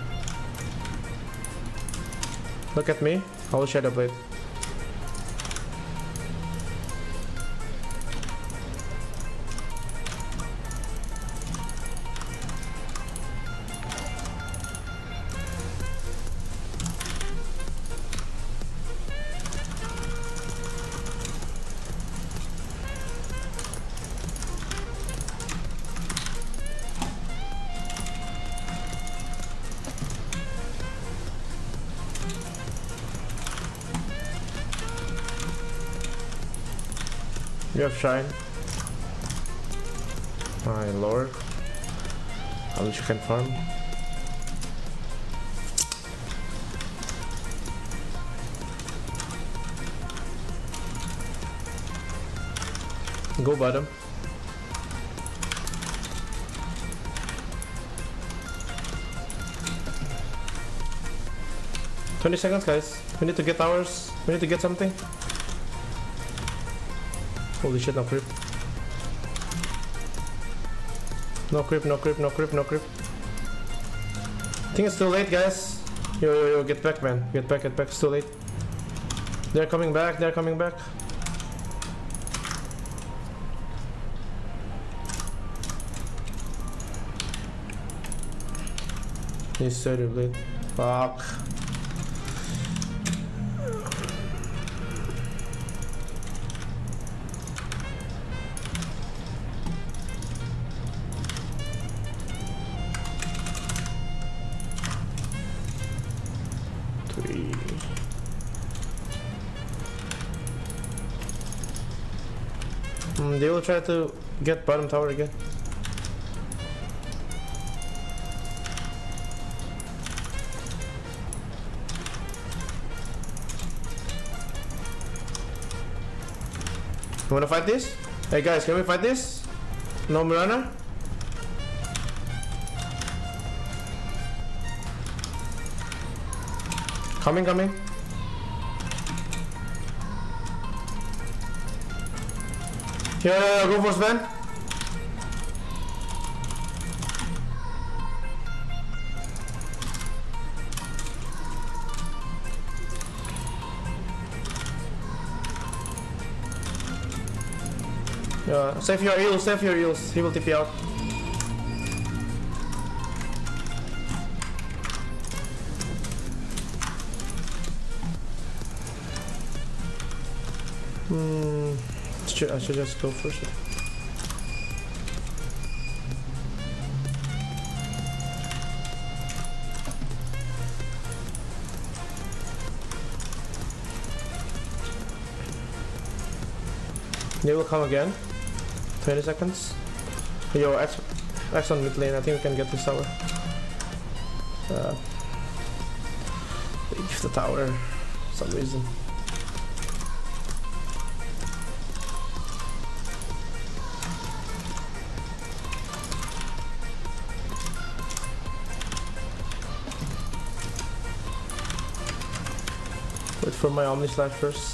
Look at me. I will Shadow Blade. You have Shine. My lord. How much you can farm? Go bottom. twenty seconds, guys. We need to get ours. We need to get something. Holy shit, no creep. No creep, no creep, no creep, no creep. I think it's too late, guys. Yo, yo, yo, get back, man. Get back, get back. It's too late. They're coming back, they're coming back. He's thirty blade. Fuck. Three. Mm, they will try to get bottom tower again. You wanna fight this? Hey guys, can we fight this? No Mirana? Coming, coming. Yeah, yeah, yeah, go for Sven. Yeah, save your heals, save your heals. He will T P out. Hmm. Should, I should just go first. They will come again. twenty seconds. Yo, X, X on mid lane. I think we can get this tower. Uh, leave the tower for some reason. Wait for my Omni Slash first.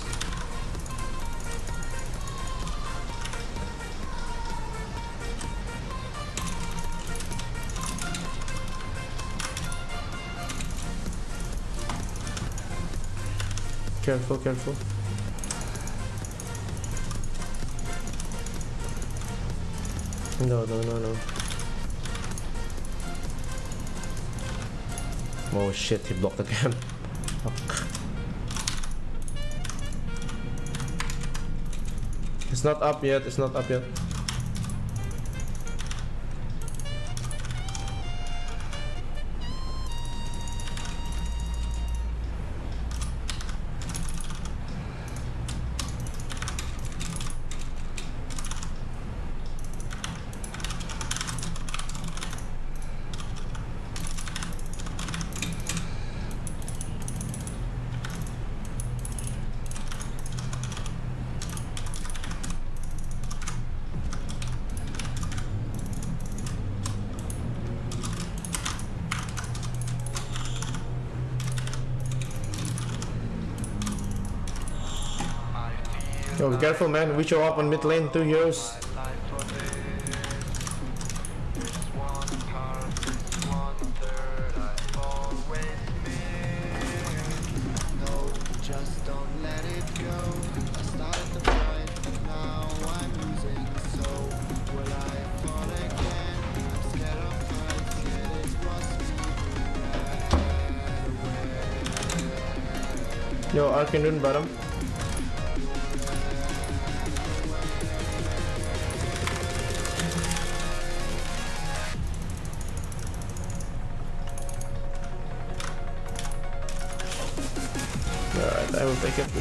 Careful, careful. No, no, no, no. Oh shit, he blocked again. Fuck. It's not up yet, it's not up yet. Yo, be careful, man. We show up on mid lane, two heroes. Yo, Arcane Rune bottom. Alright, I will take it.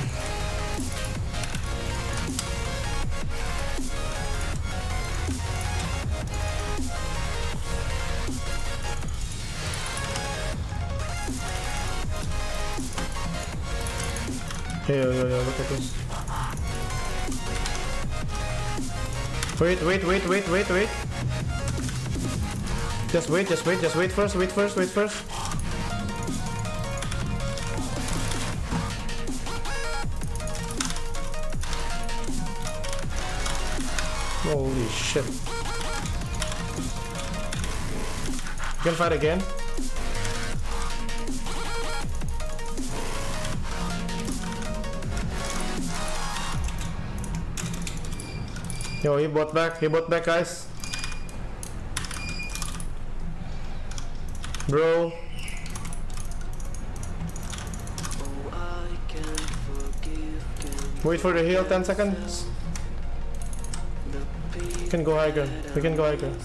Hey, yo, yo, yo, look at this. Wait, wait, wait, wait, wait, wait. Just wait, just wait, just wait first, wait first, wait first. Holy shit. You can fight again. Yo, he bought back, he bought back, guys. Bro. Wait for the heal, ten seconds. We can go higher, we can go higher.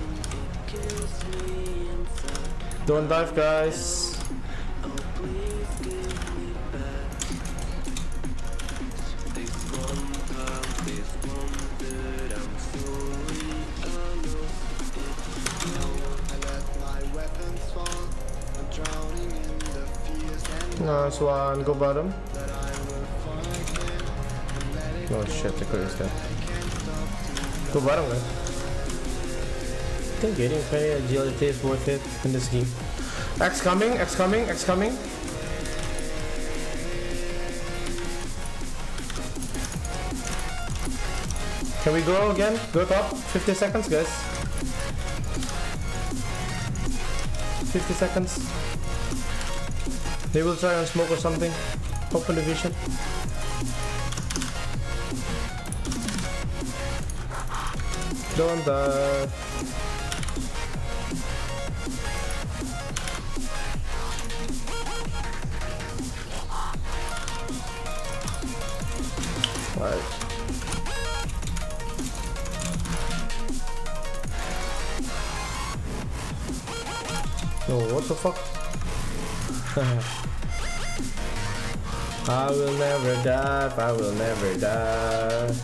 Don't dive, guys. Nice one, go bottom. Oh shit, the clear is dead. Go bottom, guys. I think getting twenty agility is worth it in this game. X coming, X coming, X coming. Can we go again? Go top? fifty seconds, guys. fifty seconds. They will try and smoke or something. Open the vision. Don't die. Right. Oh, what the fuck? I will never die, I will never die.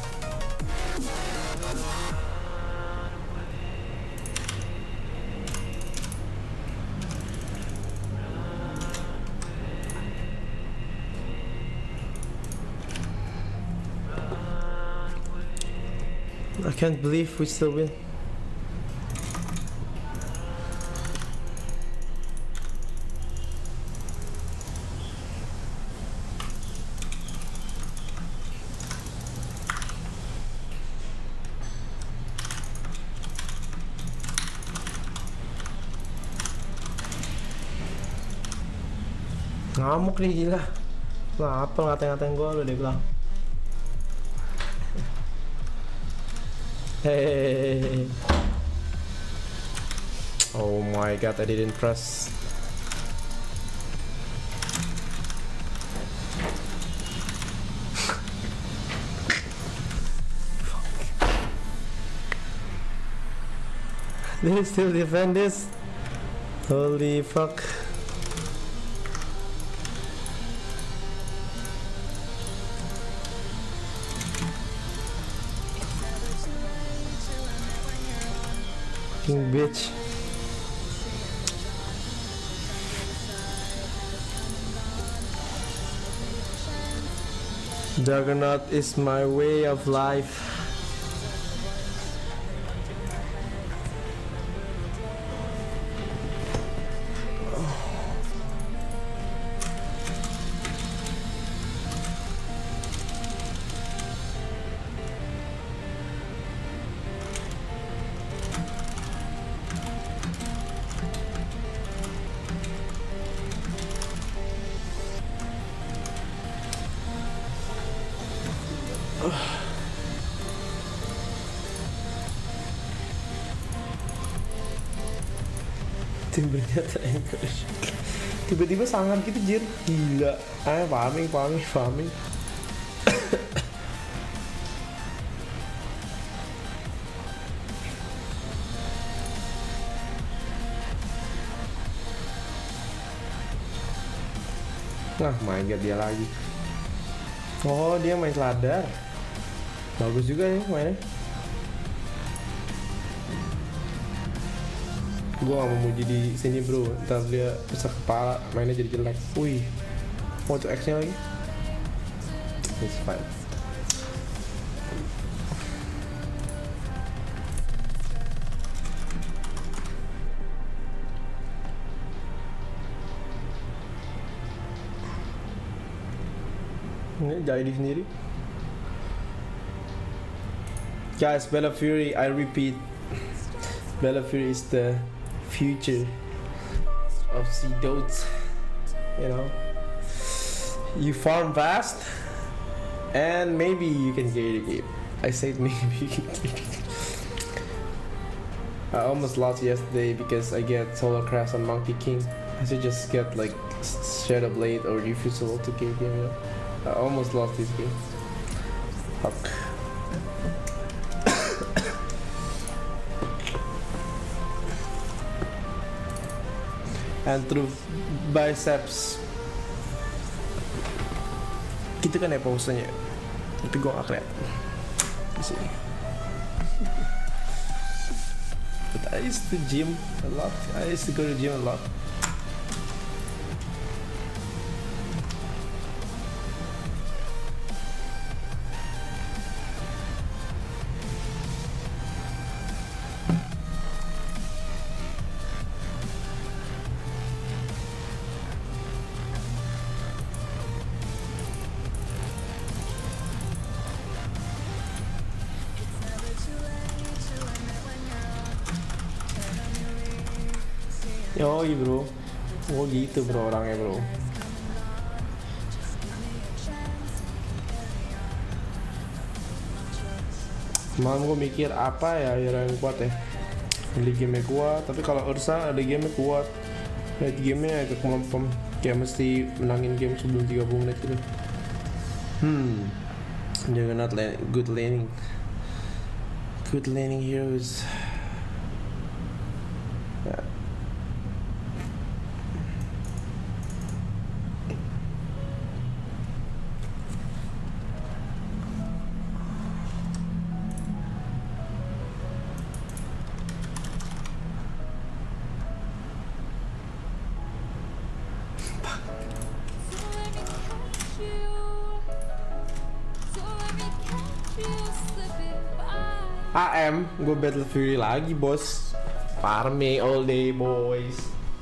I can't believe we still win. Ngamuk nih gila. Nah, apa ngatain-ngatain gua lu dia bilang. Hey. Oh my god, I didn't press. They still defend this? Holy fuck. Fucking bitch. Juggernaut is my way of life. Timbernya encourage. Tiba-tiba sangar gitu jir. Gila. Ah, farming, farming, farming. Nah, main gak dia lagi. Oh, dia main seladar. Bagus juga ya mainnya. Gue gak mau muji di sini bro, ntar dia besar kepala, mainnya jadi jelek. Wih, mau tuh X nya lagi. It's fine. Ini jadi sendiri. Guys, Bella Fury, I repeat, Bella Fury is the future of Sea Dotes. You know, you farm fast, and maybe you can get the game. I said maybe you can get it. I almost lost yesterday because I get Solar Crash on Monkey King. I should just get like Shadow Blade or Refusal to kill game. You know? I almost lost this game. Fuck. And through biceps gitu kan ya posenya, tapi gue gak kelihatan di sini. But I used to gym a lot. I used to go to gym a lot. Yoi bro, oh gitu bro orangnya bro. Malam gue mikir apa ya yang kuat ya. Beli game kuat, tapi kalau Ursa ada game kuat. Lihat gamenya agak melempem, kayak mesti menangin game sebelum tiga puluh menit gitu. Hmm, they're not good laning. Good laning heroes. Yeah. A M, gue Battle Fury lagi bos. Farming all day boys.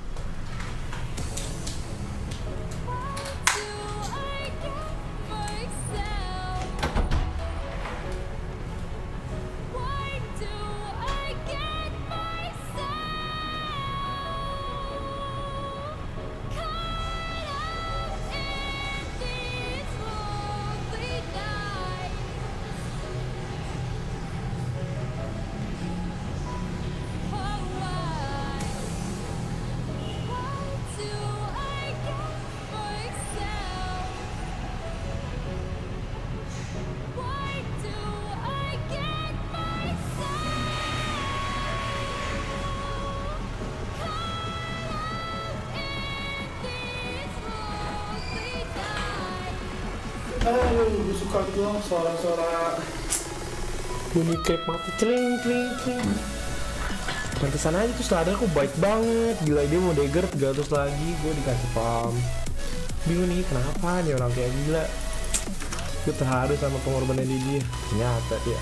Aduh, gue suka gitu loh suara-suara bunyi krep mati, cling cling cling. Pantesan aja tuh selada aku baik banget, gila dia mau dagger tiga ratus lagi, gue dikasih farm. Bingung nih kenapa nih orang kayak gila. Gue terharu sama pengorbanan dia, ternyata dia.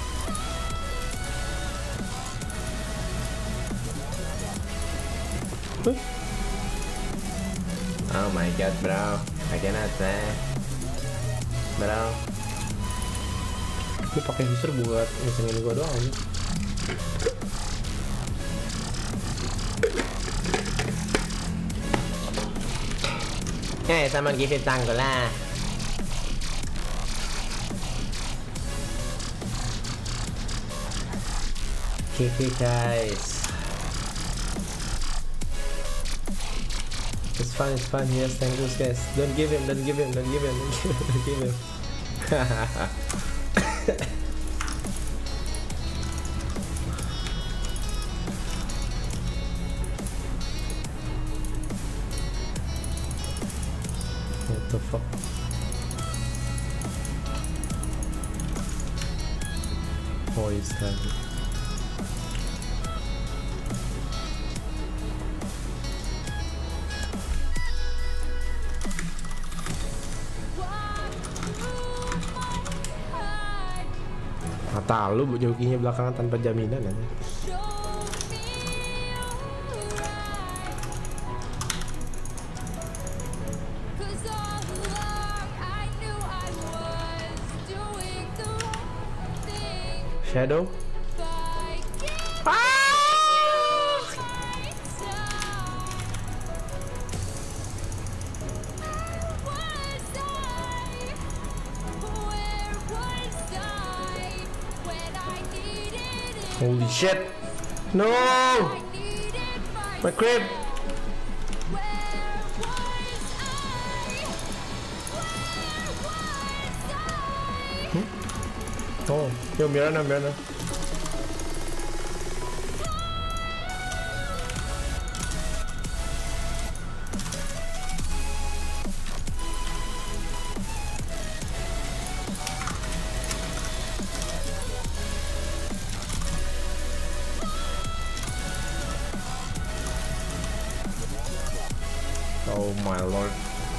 Huh? Oh my god bro, I cannot say. Bro, dia pakai user buat ngisengin gua doang aja. Hey, someone give it tango lah. Okay, okay guys. It's fun, it's fun. Yes, thank you guys. Don't give him, don't give him, don't give him, don't give him, don't give him. What the fuck? Oh, he's having. Mata lu jokinya belakangan tanpa jaminan aja. Shadow Holy shit! No! My crib! Hmm? Oh, yo, Mirana, Mirana. Oh my lord.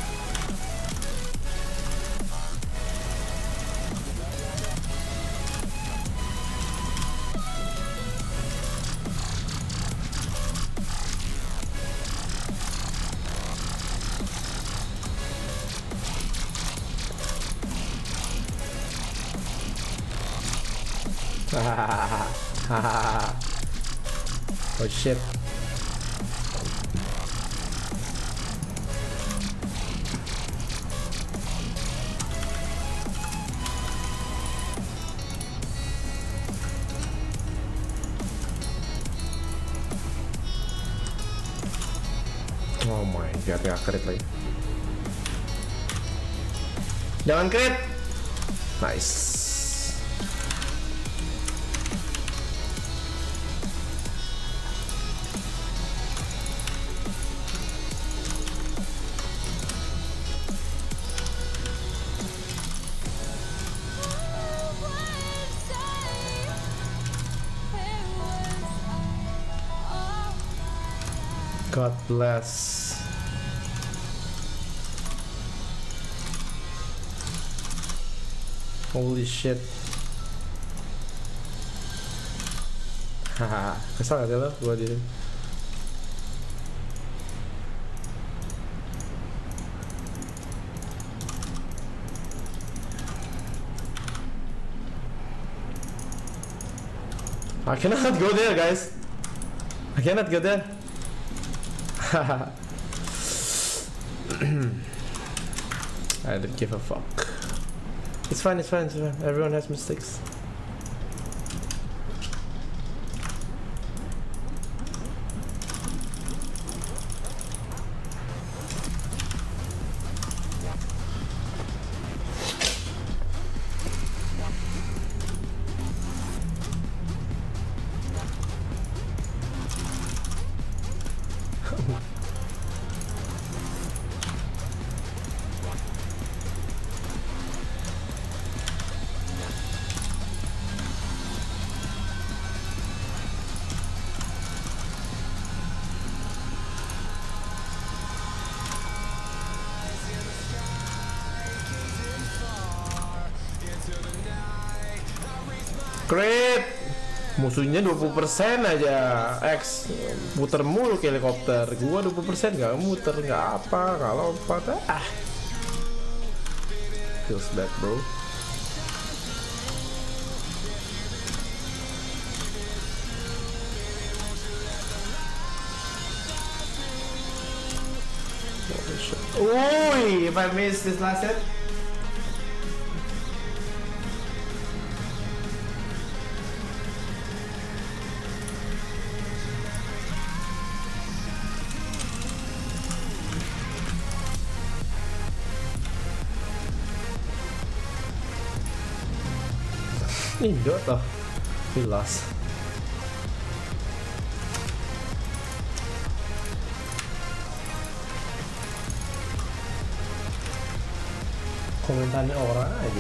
Oh shit. Oh my god, gak crit lagi. Jangan crit. Nice. God bless. Holy shit. Haha, kesal gak sih lo gua di I cannot go there, guys. I cannot go there. I don't give a fuck. It's fine, it's fine, it's fine. Everyone has mistakes. Crit. Musuhnya dua puluh persen aja. X muter mulu ke helikopter. Gua dua puluh persen gak muter, gak apa, gak lompat. Ah. Feels bad, bro. Oi, if I miss this last hit. Indo toh, we lost. Komentarnya orang aja.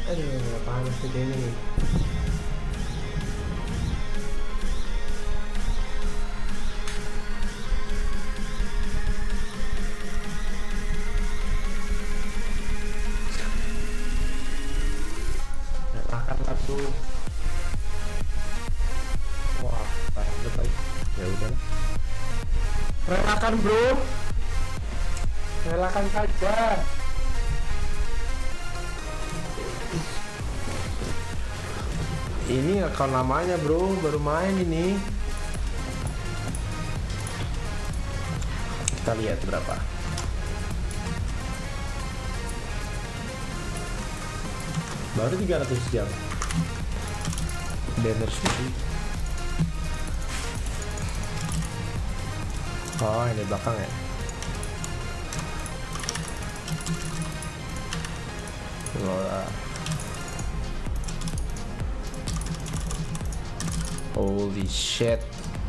Aduh, panas nih kayaknya nih. Relakan tuh. Wah, parah banget lagi. Ya udah. Relakan bro. Relakan saja. Ini account lamanya bro, baru main ini. Kita lihat berapa. Baru tiga ratus jam. Banner sushi. Oh, ini belakang ya. Lola. Holy shit.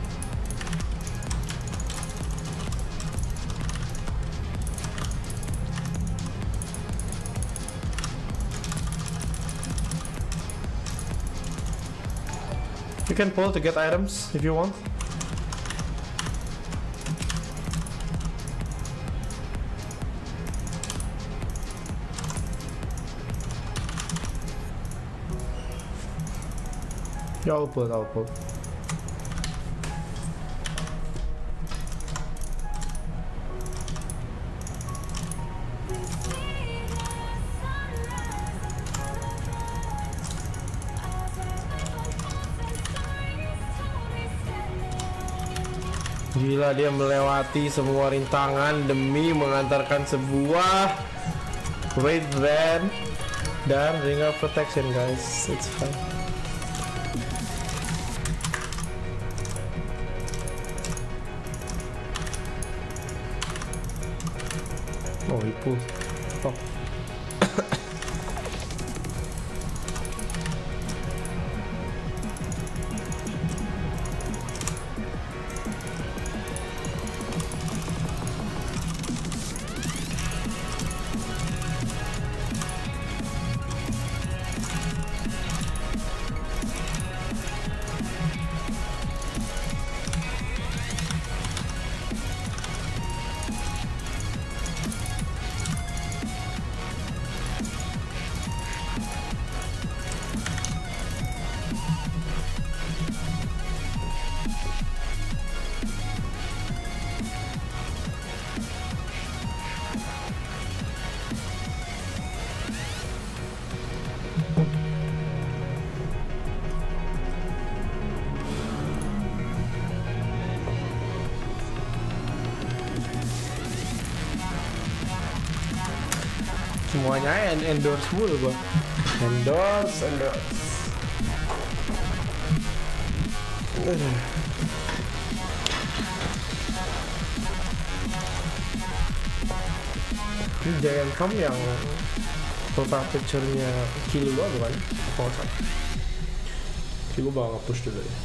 You can pull to get items if you want. Yeah, I'll pull, I'll pull. Gila, dia melewati semua rintangan demi mengantarkan sebuah Raid Van dan Ring of Protection, guys. It's fine. Oh, he pulled. Oh. Semuanya en endorse mulu gua. Endorse, endorse. Uh. Ini Giant Cam yang profile picture-nya Killua bukan? Apa nggak salah? Killua bakal nge-push dulu ya.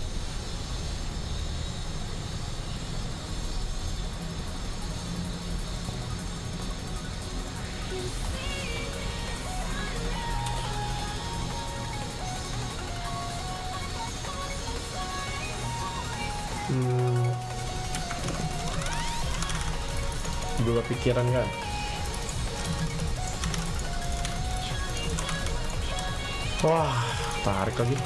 Hmm. Dua pikiran kan? Wah, tarik lagi.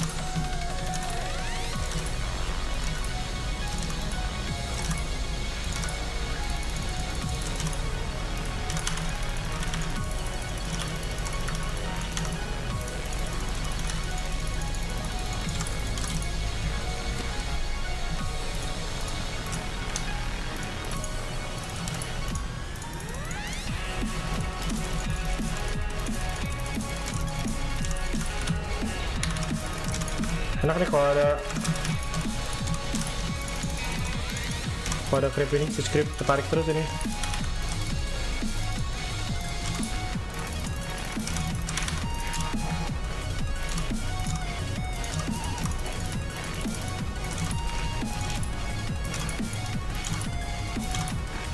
Enak nih kalau ada kalau ada creep ini, si creep ketarik terus ini.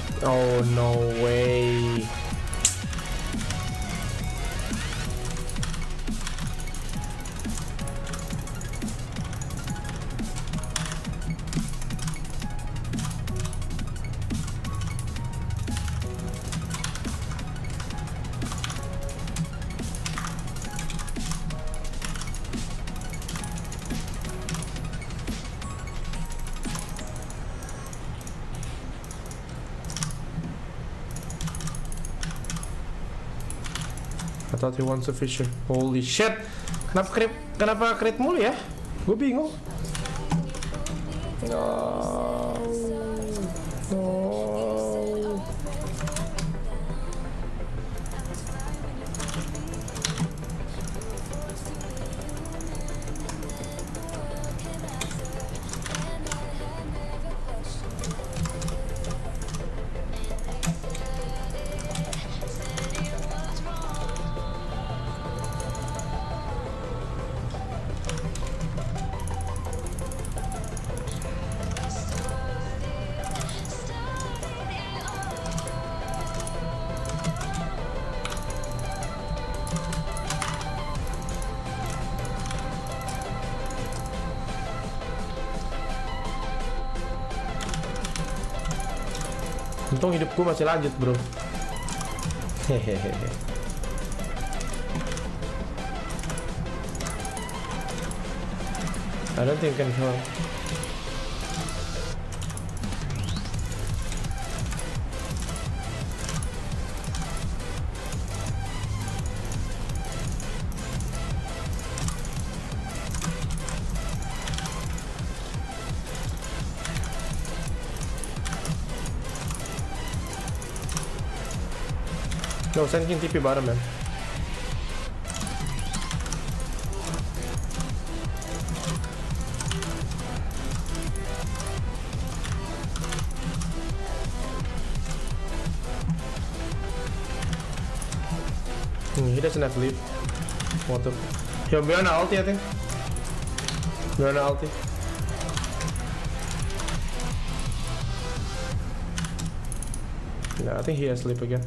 Oh no way. thought he wants a fisher. Holy shit. Kenapa crit, kenapa crit mulu ya? Gue bingung. No. No. Untung hidupku masih lanjut, bro. Hehehe. I don't think I can kill him. No, sending T P bottom, man. Hmm, he doesn't have lead. What the? He'll be on ulti, I think. Be on ulti. No, I think he has sleep again.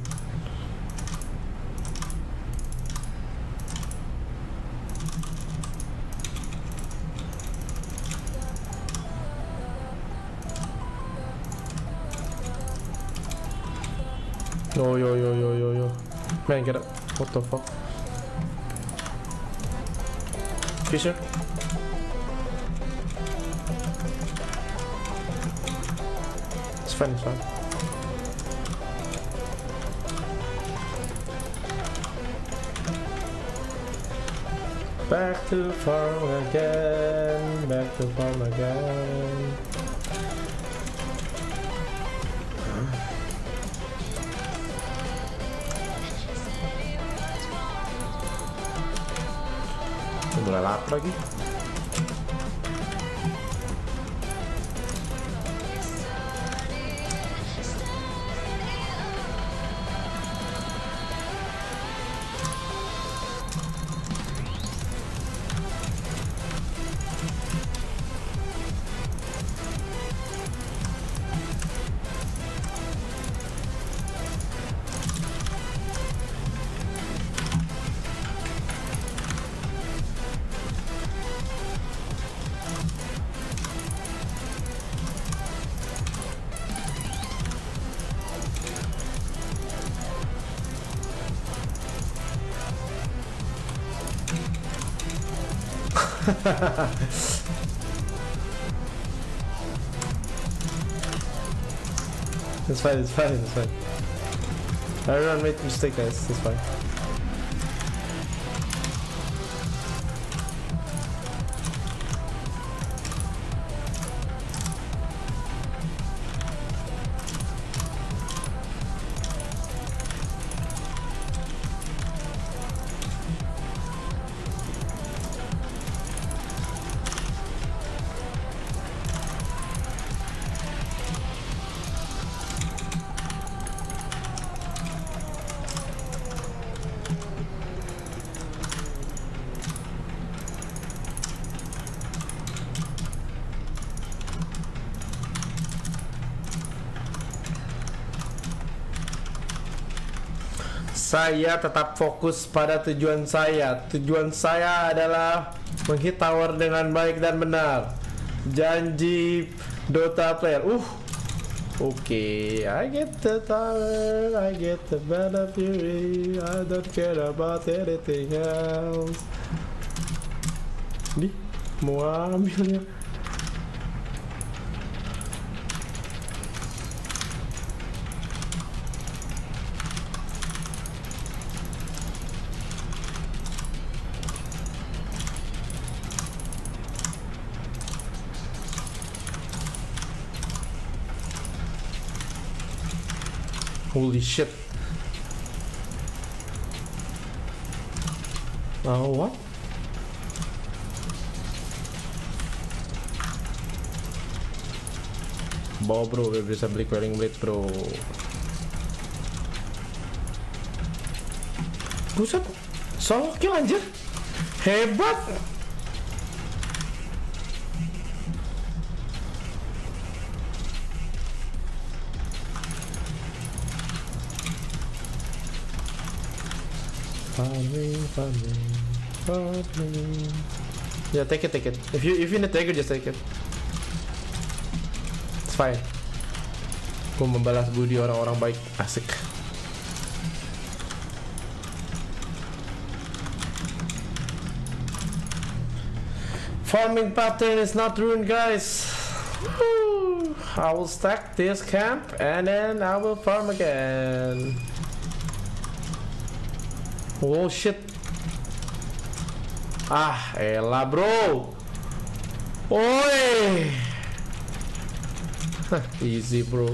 Yo yo yo yo yo yo. Man, get up. What the fuck? Fisher? It's fine, it's fine. Back to farm again. Back to farm again. Mulai lapar lagi. It's fine, it's fine, it's fine. Everyone made a mistake, guys. It's fine. Saya tetap fokus pada tujuan saya. Tujuan saya adalah menghit tower dengan baik dan benar. Janji Dota player. Uh. Okay, I get the tower, I get the Mana Fury. I don't care about anything else. Nih, mau ambilnya. Holy shit. Oh, what? Bawa bro, biar bisa beli Quelling Blade bro. Buset, solo kill anjir. Hebat. Farming, farming, farming. Yeah, take it, take it. If you if you need take it, just take it. It's fine. Aku membalas budi orang-orang baik, asik. Farming pattern is not ruined, guys. Woo. I will stack this camp and then I will farm again. Oh shit. Ah, elah bro. Oi. Easy bro.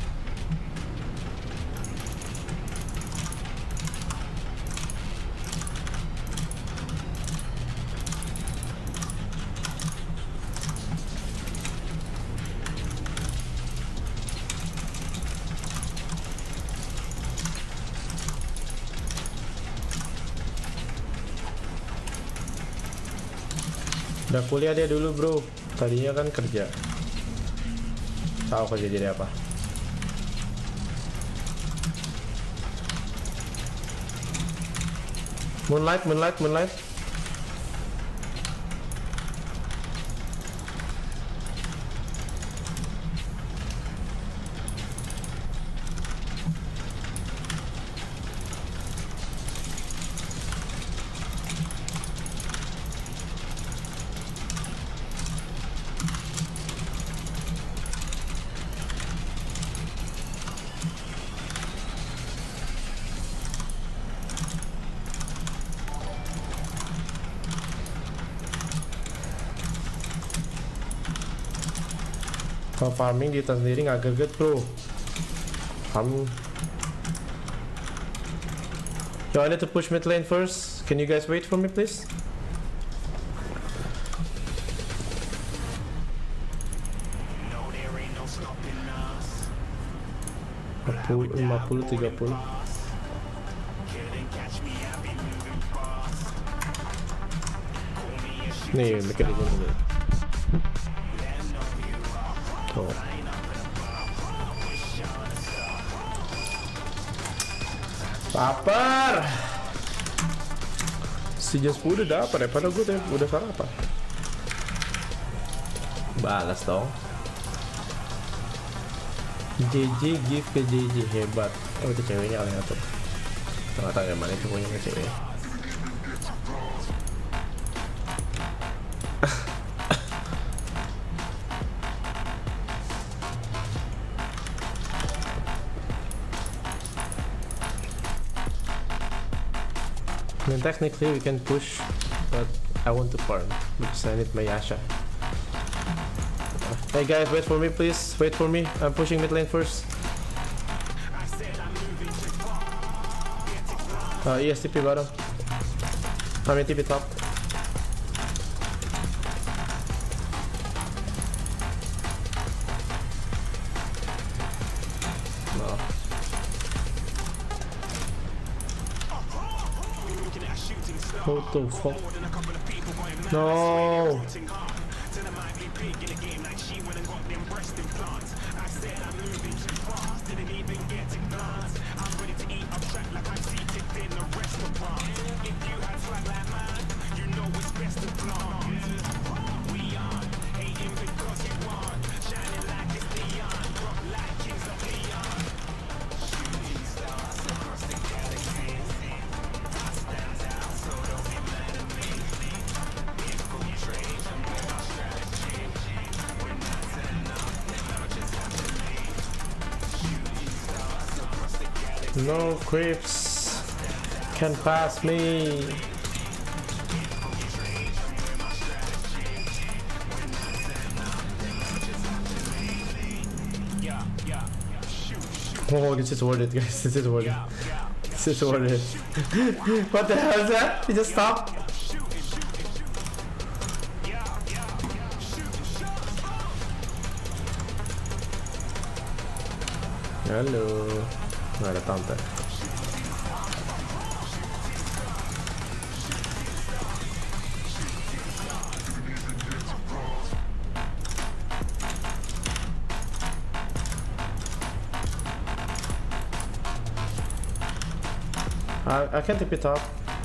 Udah kuliah dia dulu bro. Tadinya kan kerja. Tahu kerja jadi apa. Moonlight, moonlight, moonlight. Kalau farming di hutan sendiri nggak greget bro. Farming. Yo, I need to push mid lane first. Can you guys wait for me please? lima puluh, tiga puluh. Nih, mikir di sini. Tuh. Lapar. Si Jasper udah dapat ya, padahal gue udah sarapan. Balas dong. J J give ke J J, hebat. Oh itu ceweknya alih-alih. Nggak tahu yang mana itu punya cewek. I mean, technically we can push, but I want to farm because I need my Yasha. Hey guys, wait for me please, wait for me. I'm pushing mid lane first. Uh, E S T P bottom. I mean T P top. No. What the fuck? No! No creeps can pass me. Oh, this is worth it, guys. This is worth it. This is worth it. What the hell is that? He just stopped. Halo. Nggak ada tante. I, I can't tip it up.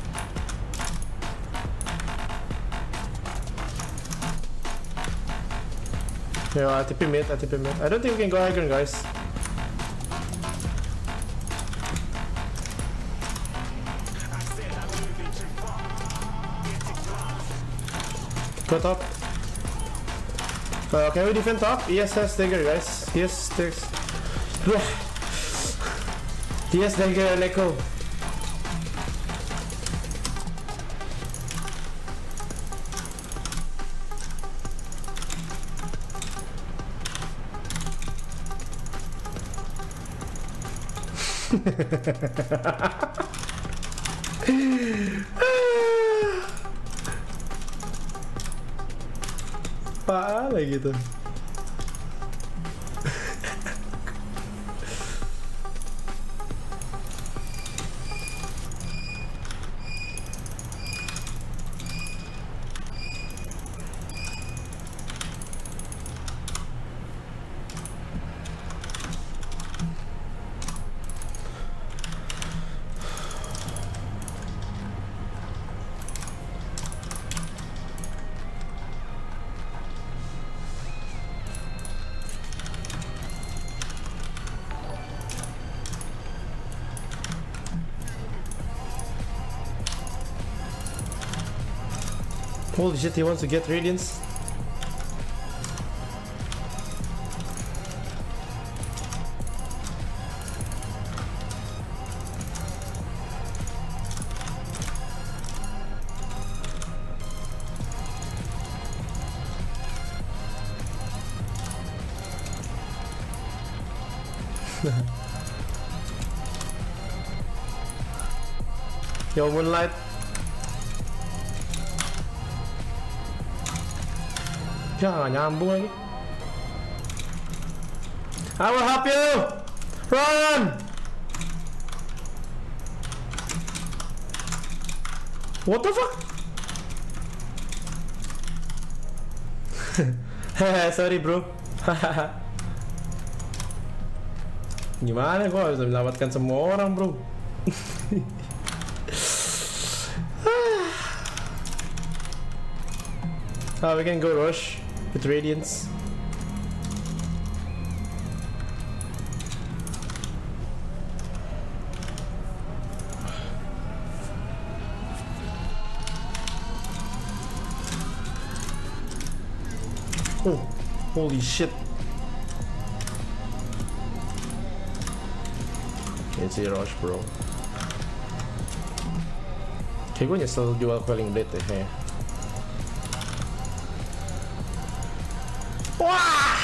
Yeah, I tip him mid, I tip him mid. I don't think we can go high ground, guys. Go top. Uh, can we defend top? Yes, has dagger, guys. Yes, there's. Yes, dagger and echo. Apa gitu. Holy shit, he wants to get Radiance. Yo, Moonlight. Ya, nggak nyambung lagi. I will help you. Run. What the fuck? Hehe, sorry bro. Gimana gua bisa menyelamatkan semua orang bro? Ah, we can go rush with Radiance. Oh, holy shit. It's a rush bro. Kayak gue nyesel jual Quelling Blade deh kayaknya. Wah!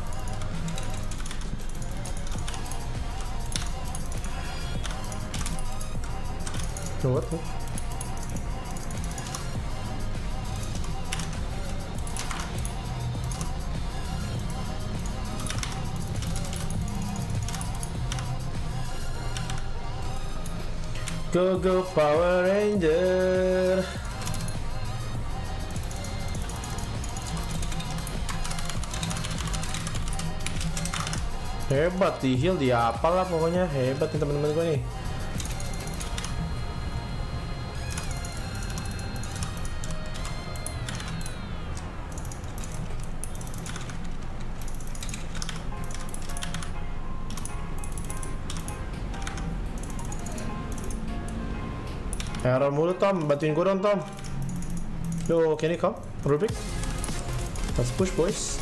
What? Go go Power Ranger. Hebat di heal, dia apalah pokoknya hebat nih teman-teman gue nih. Error mulu Tom, bantuin gue dong Tom. Yo, can you come? Rubik? Let's push boys.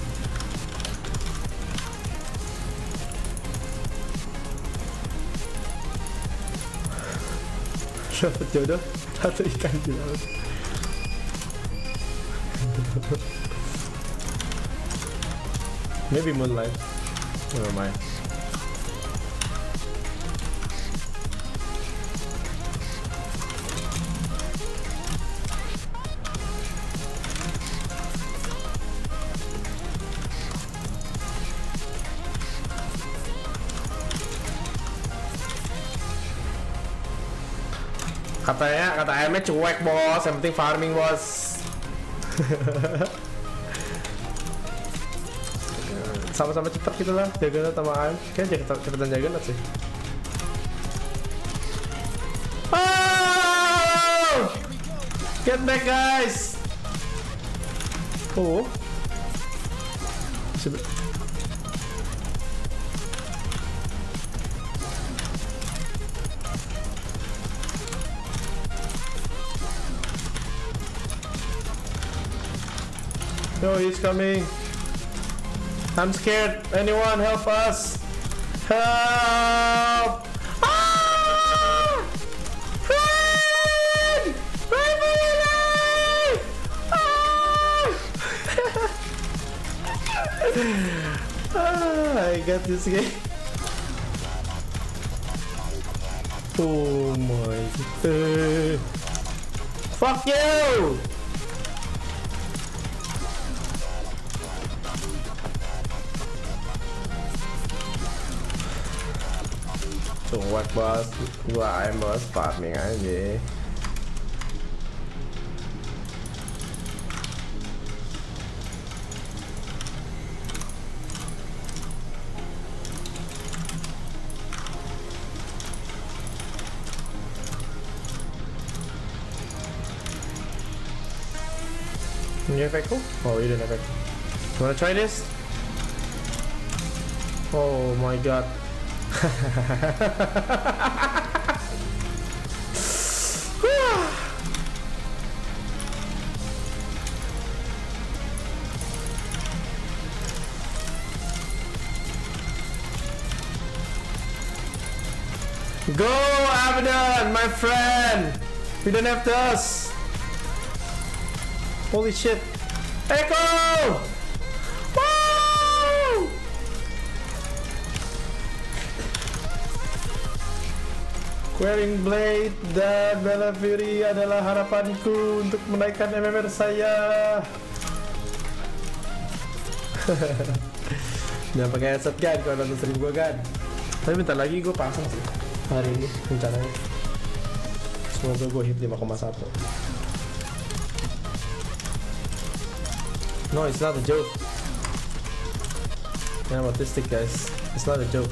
Dapat jodoh satu ikan di laut. Maybe Moonlight. Never mind. Katanya, kata ayamnya cuek bos, yang penting farming bos. Sama-sama cepet gitu lah, Juggernaut sama ayam. Kayaknya cepet, cepetan Juggernaut sih. Oh! Get back guys! Oh. Sebe No, he's coming. I'm scared. Anyone help us? Help! Ah! Run! Run for your life! Ah! Ah, I got this guy. Oh my god. Fuck you! Cuek bos, gua ayam bos, farming aja. Ini efekku? Oh, ini efek. Wanna try this? Oh my god. Go Abaddon, my friend! We don't have dust! Holy shit! Echo! Woo! Quelling Blade dan Bella Fury adalah harapanku untuk menaikkan M M R saya. Jangan pakai headset kan kalau nonton stream gue kan. Tapi bentar lagi gue pasang sih hari ini rencananya. Semoga gue hit lima koma satu. No, it's not a joke. I'm autistic guys. It's not a joke.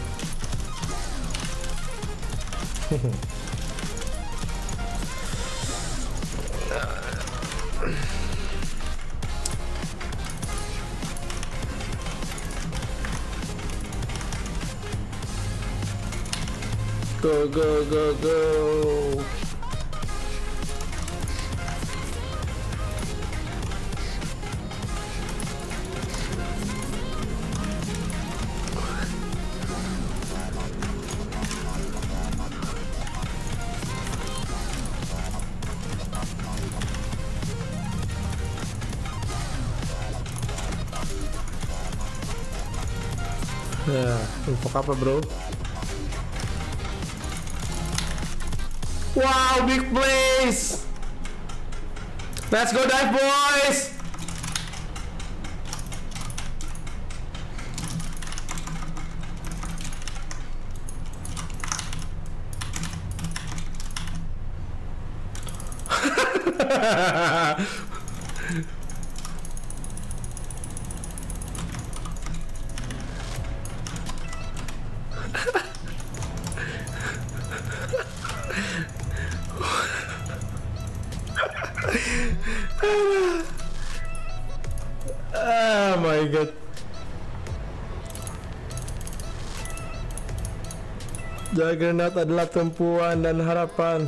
Go, go, go, go. Ya, info apa bro? Wow, big place! Let's go dive boys! Oh my god. Juggernaut adalah tumpuan dan harapan.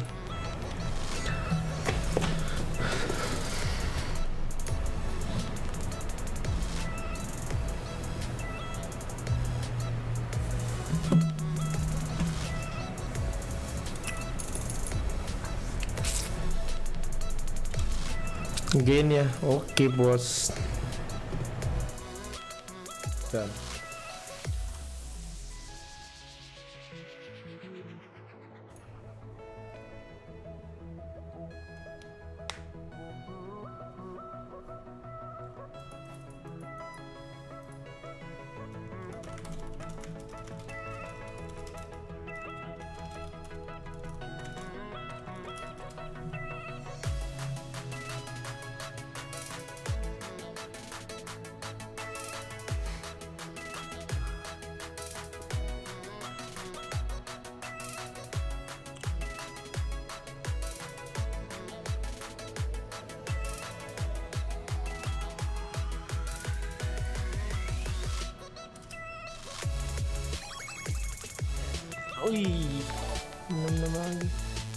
Gain ya, oke bos. Dan Wih, enam lagi.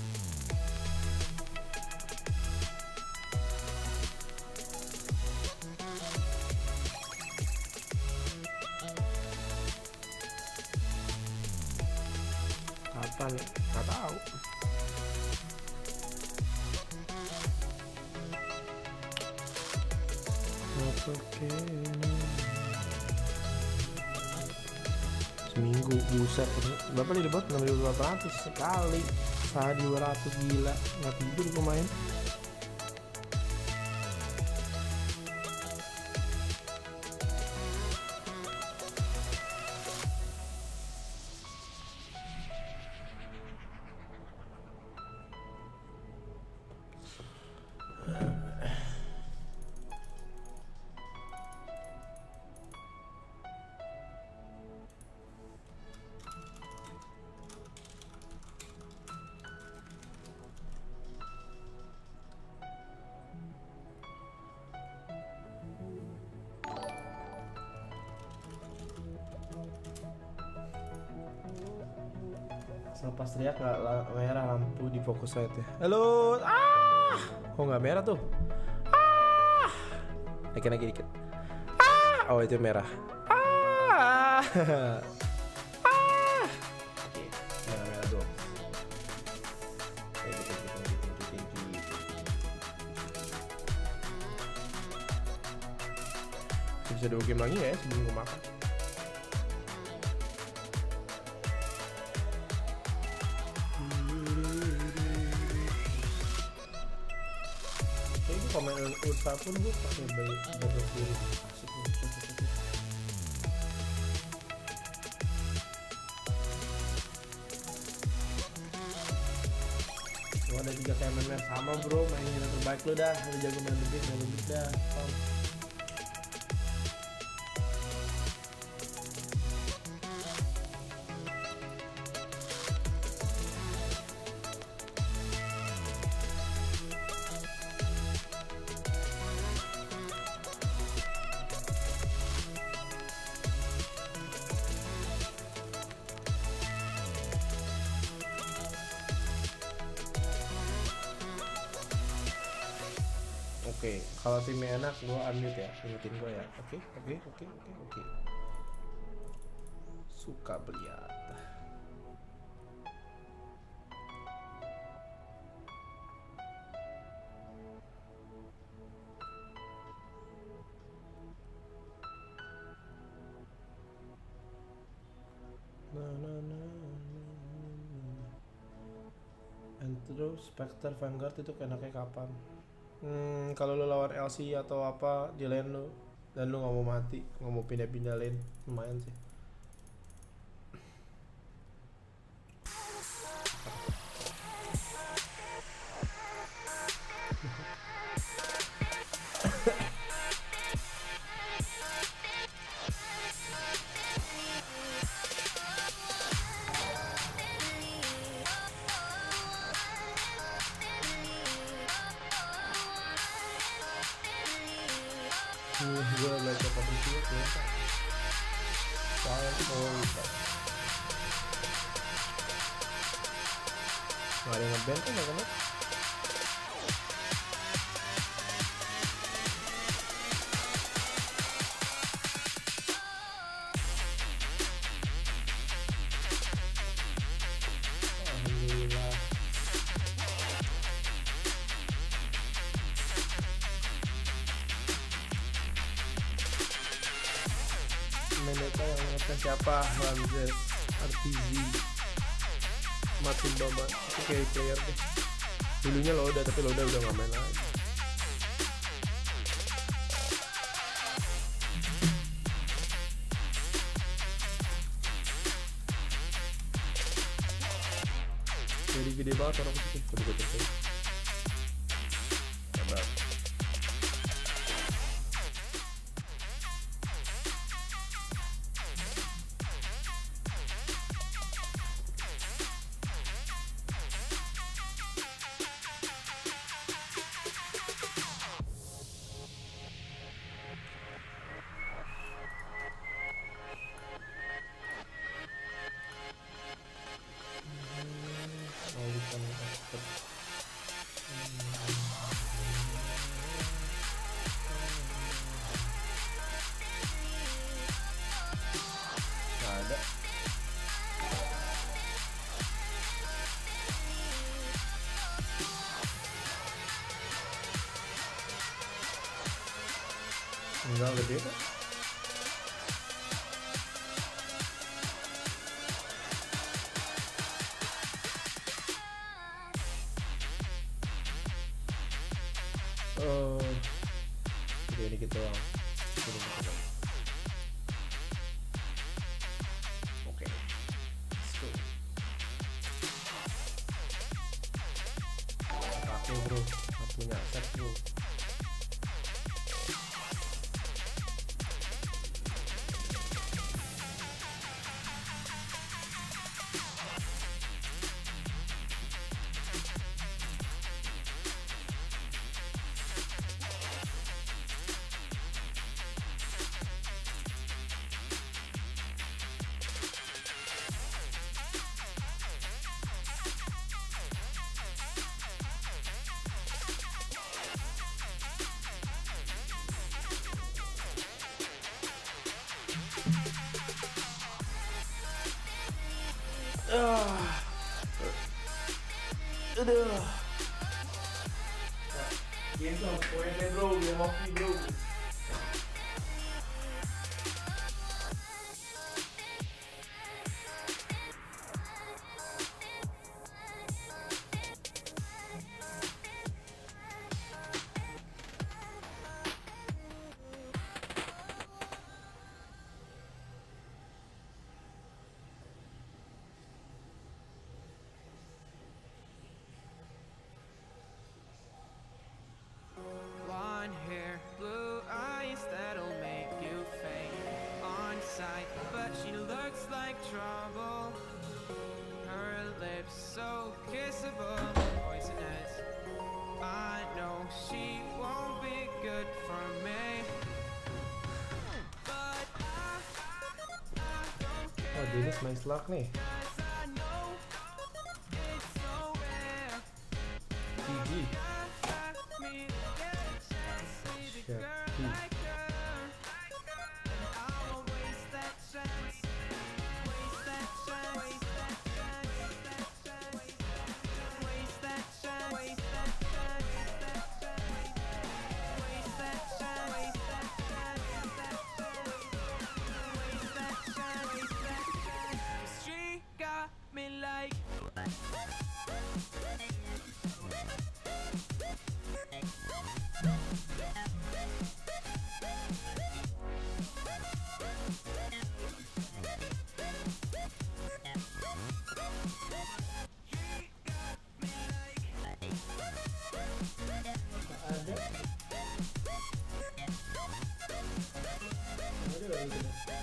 Kapan? Nggak tahu. Oke. Seminggu buset. Berapa nih dapat? enam ribu delapan ratus sekali. Sehari dua ratus, gila. Nggak tidur pemain. Pas teriak nggak merah lampu di focus light ya. Halo, ah, kok nggak merah tuh? Ah, naikin lagi dikit. Ah, oh itu merah. Ah, ah, oke, merah merah dong. Thank you, thank you, thank you, thank you, thank you. Bisa dua game lagi nggak ya sebelum gue makan? Komen Ursa pun gue pakai baik Battlefield asik nih. Gua ada tiga kayak main sama bro, mainin yang terbaik lo dah, lo jago main lebih, main lebih dah. Tom. Oke, kalau timnya enak, gua unmute ya, ingetin gua ya. Oke, oke, oke, oke, oke. Suka beliat. Nah, nah, nah, nah. And terus Spectre Vanguard itu enaknya kapan? Hmm, kalau lo lawan L C atau apa di lane lo dan lo nggak mau mati, nggak mau pindah-pindah lane, lumayan sih. Gue baca kompetisi ya, soalnya itu mau lupa. Nggak ada yang nge-ban kan, nggak kena. Alhamdulillah. Meneta yang ngetes siapa? Ramzes, R T Z, Martin Bama, itu kayak player deh. Dulunya lo udah, tapi lo udah udah nggak main lagi. Jadi gede banget orang itu, coba gue cek. Sabar. Enggak gede kok. Oh, gede dikit doang. Gede dikit doang. Oke, let's go. Pakai bro, nggak punya set bro. Ah, aduh. Game tuh poin deh bro, game hoki bro. Blonde hair, blue eyes that'll make you faint on sight, but she looks like trouble. Her lips so kissable, poisonous. I know she won't be good for me, but I, I don't care. Oh, Dennis main slug nih. 'Cause I know it's so rare. G G. Shit. Hmm. She got me like Ada. Ada lagi.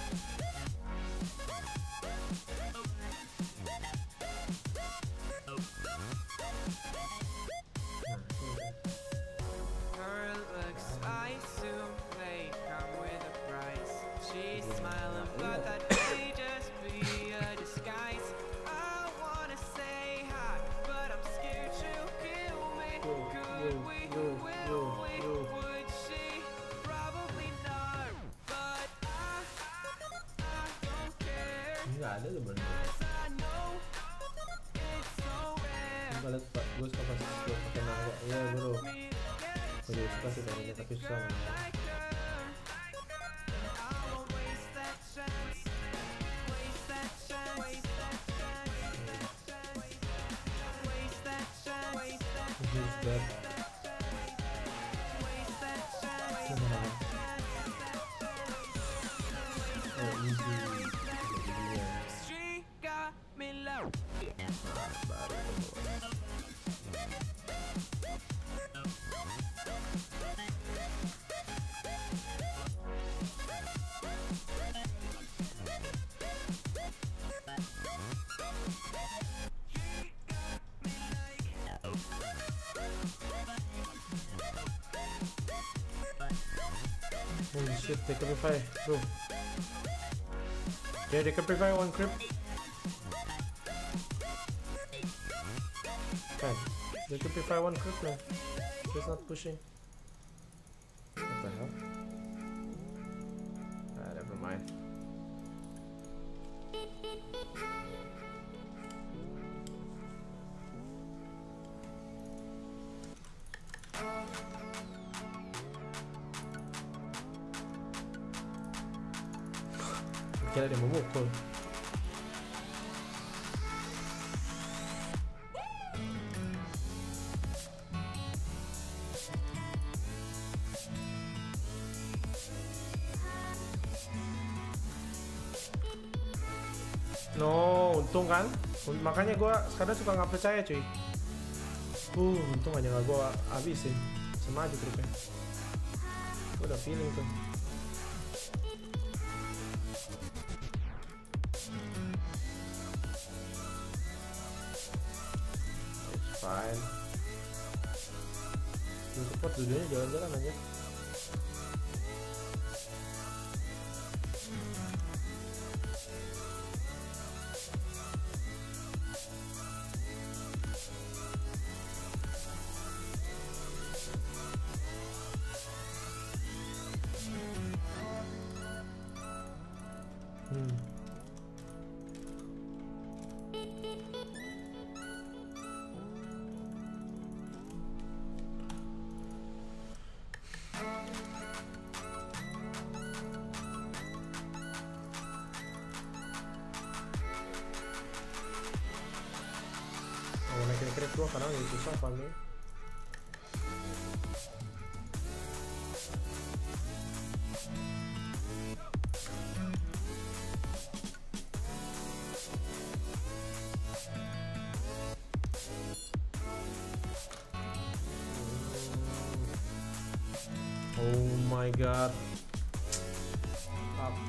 her looks, I assume they come with a price. She's smiling, but that may just be a disguise. I wanna say hi, but I'm scared she'll kill me. Could we? Will we? Would she? Probably not. But I, I don't care. Nggak ada tuh bener. 'Cause I know it's so rare. Kalau pak, gue suka pas gue pakai naga. Iya bro. Gue suka sih kayaknya tapi susah. Man. Who's that? Oh, easy. She got me low. Holy shit, they can revive, bro. Yeah, they can revive one creep. Man, they can revive one creep now. Just not pushing. What the hell? Ah, never mind. Kira dia memukul. No, untung kan? Makanya gue sekarang suka nggak percaya cuy. Uh, untung aja nggak gue habisin. Sama aja tripnya. Gue udah feeling tuh. It's fine. Lu support dulunya jalan-jalan aja. Hmm. Oh, naikin kredit gua kadang jadi susah farmnya. Oh my god. Fuck.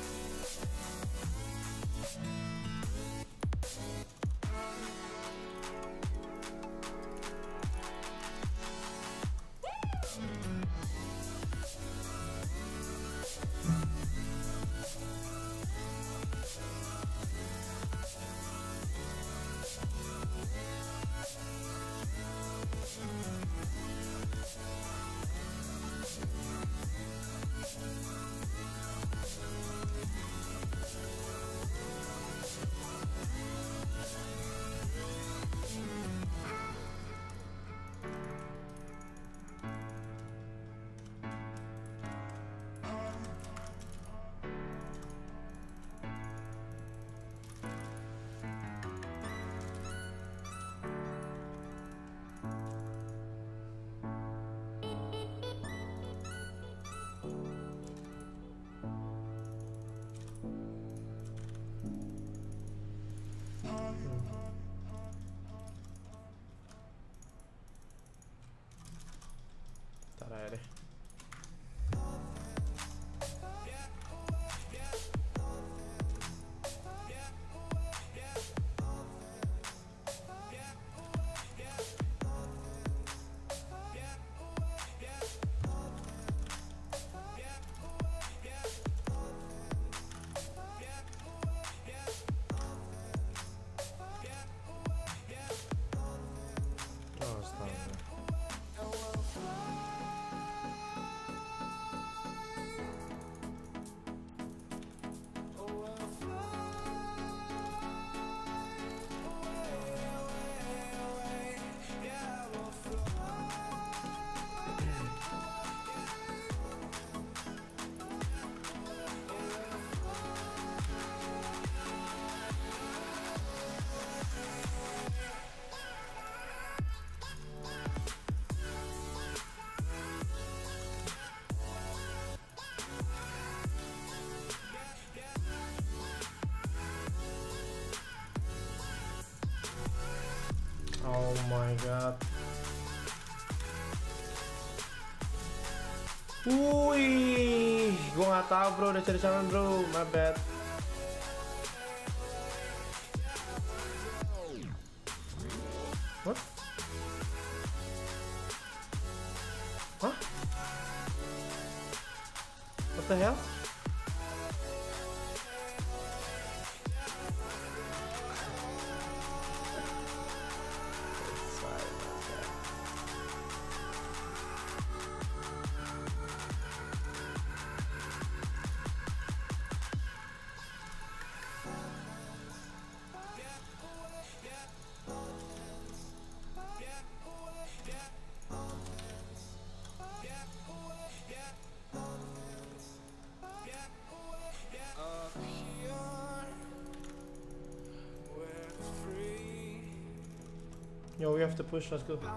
Ntar aja deh. Oh, astaga. Oh my god. Wih, gua nggak tahu bro, udah cari calon bro, my bad. What? Hah? What the hell? Yo, we have to push. Let's go.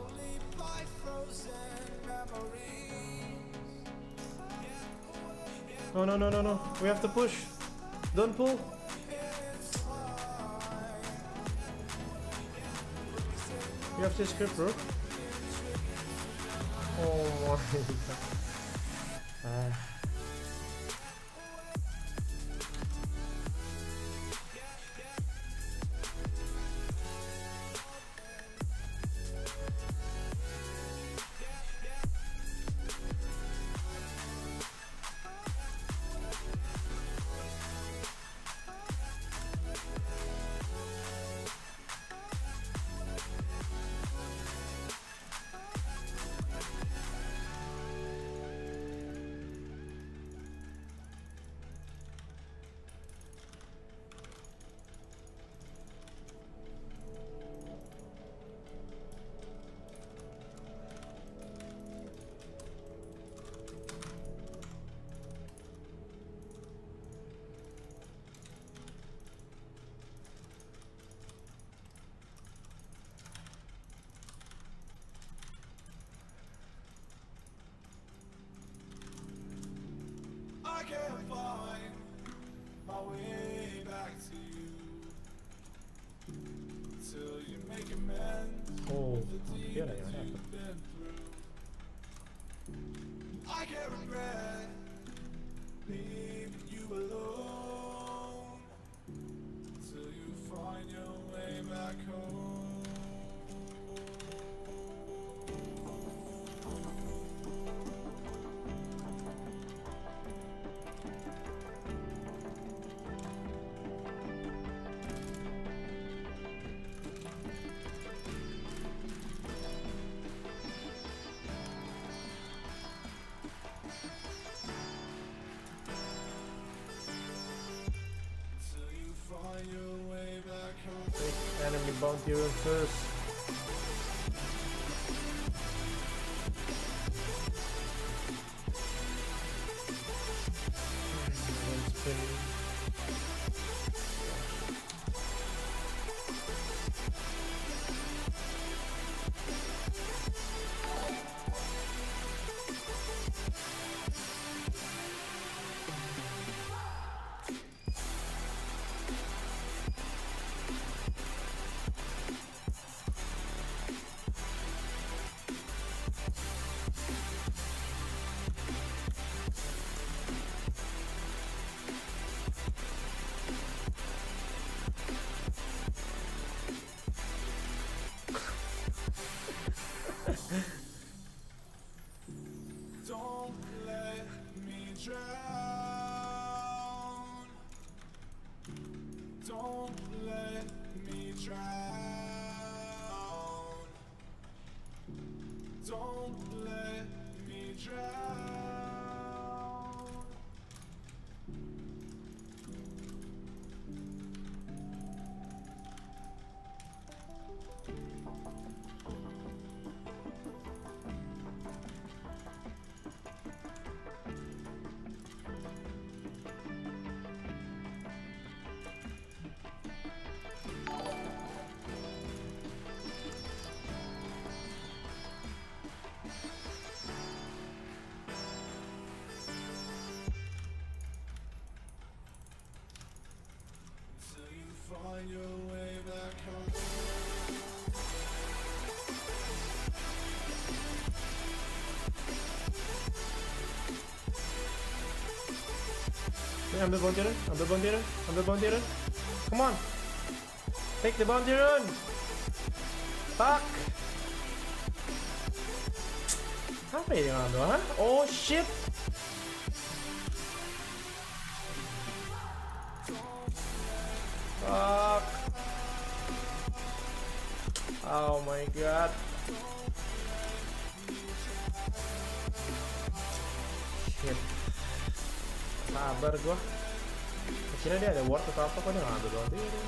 No, no, no, no, no. We have to push. Don't pull. You have to script, bro. Oh my god. Ah. I can't find my way back to you till you make amends Oh, with the yeah, demons yeah, you've been through. I can't regret leaving you alone till you find your way back home. Find your way back home. take enemy bounty run first. One spin. Don't let me drown. Don't let me drown. Don't let me drown. Till you find your way back home. Yeah, ambil bounty run, ambil bounty run, ambil bounty run. Come on, take the bounty run. Fuck. Apa ini yang ambil, huh? Oh shit. Fuck. Oh my god. Shit. Sabar gua. Kira dia ada ward atau apa, kok dia ngambil bounty ini.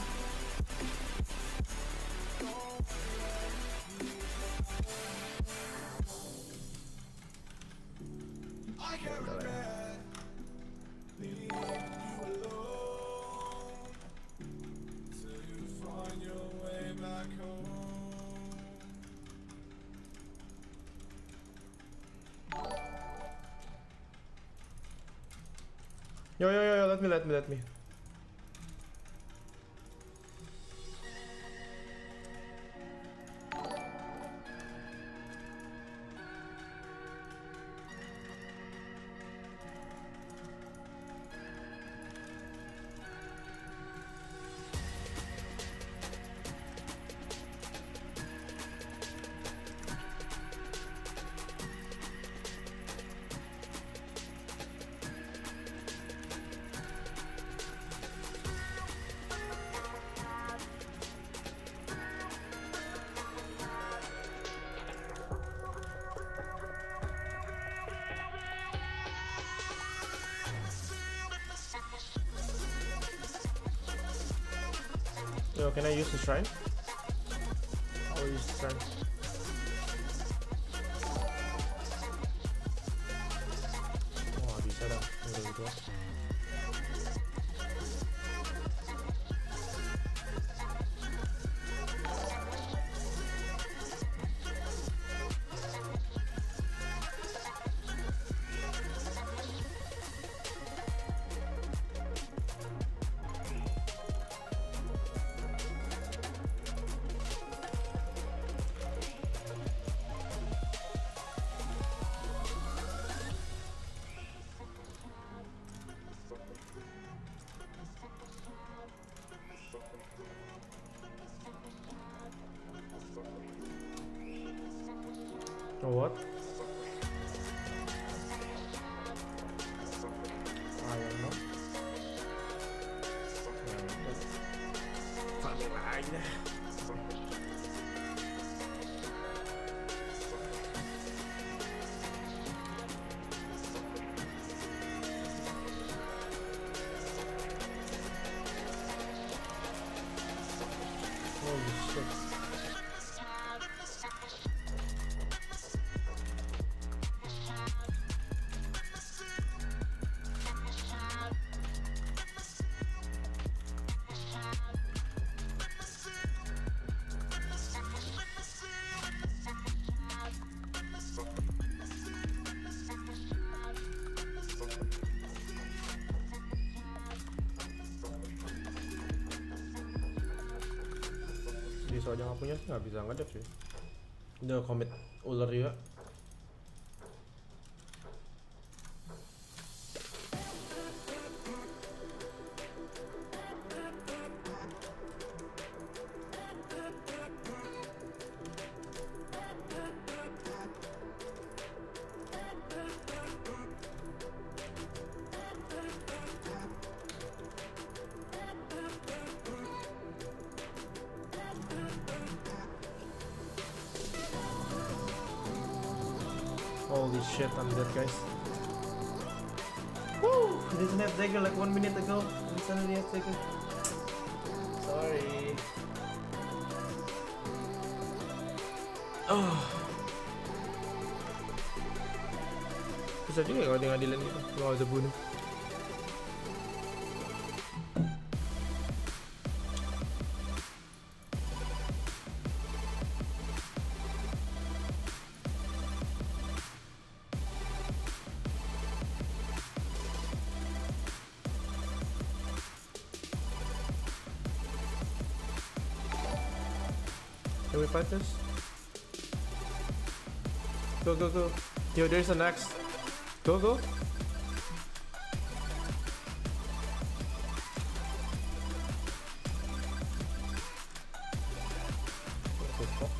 I can't regret leaving you alone till you find your way back home. Yo, yo, yo, yo, let me, let me, let me. Yo, can I use the shrine? I will use the shrine. Wah, bisa dah. Udah gitu. Oh, what? I don't know. Fucking line. Holy shit. Bisa aja nggak punya sih nggak bisa ngedep sih. Udah komit ular juga. Holy shit, I'm dead, guys. Woo! Didn't have dagger like one minute ago. And suddenly have dagger. Sorry. Oh. Bisa juga kalau dia ngadilin gitu. Kalau ada bunuh. Can we fight this? Go, go, go. Yo, there's an axe. Go, go. What the fuck?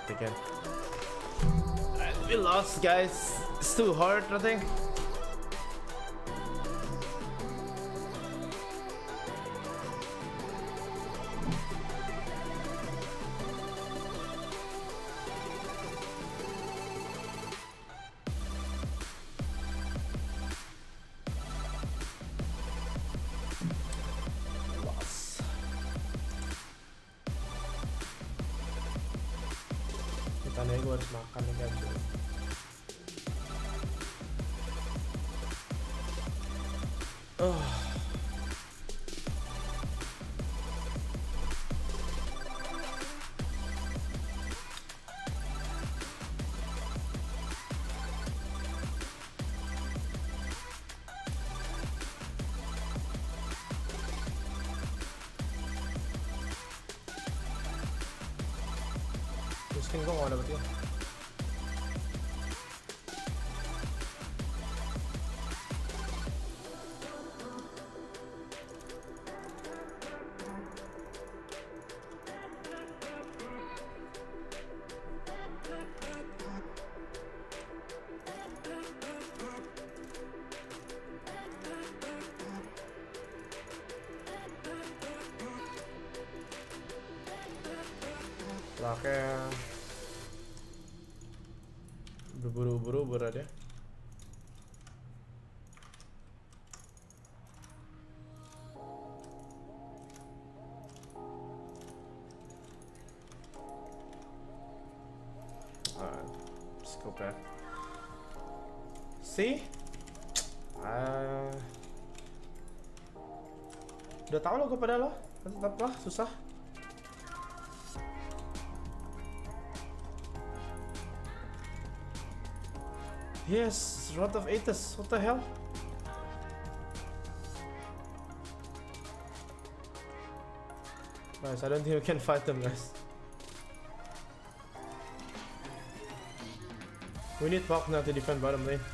start again. We lost, guys. It's too hard, I think. Tandanya gue harus makan nih guys. Oh. Boosting gue gak dapet ya. Pakai berburu-buru berada. Alright, let's go back. See? Uh, udah tahu lo gue pada lo, tetaplah susah. Yes, Rod of Aethys, what the hell? Guys, I don't think we can fight them, guys. We need Puck now to defend bottom lane.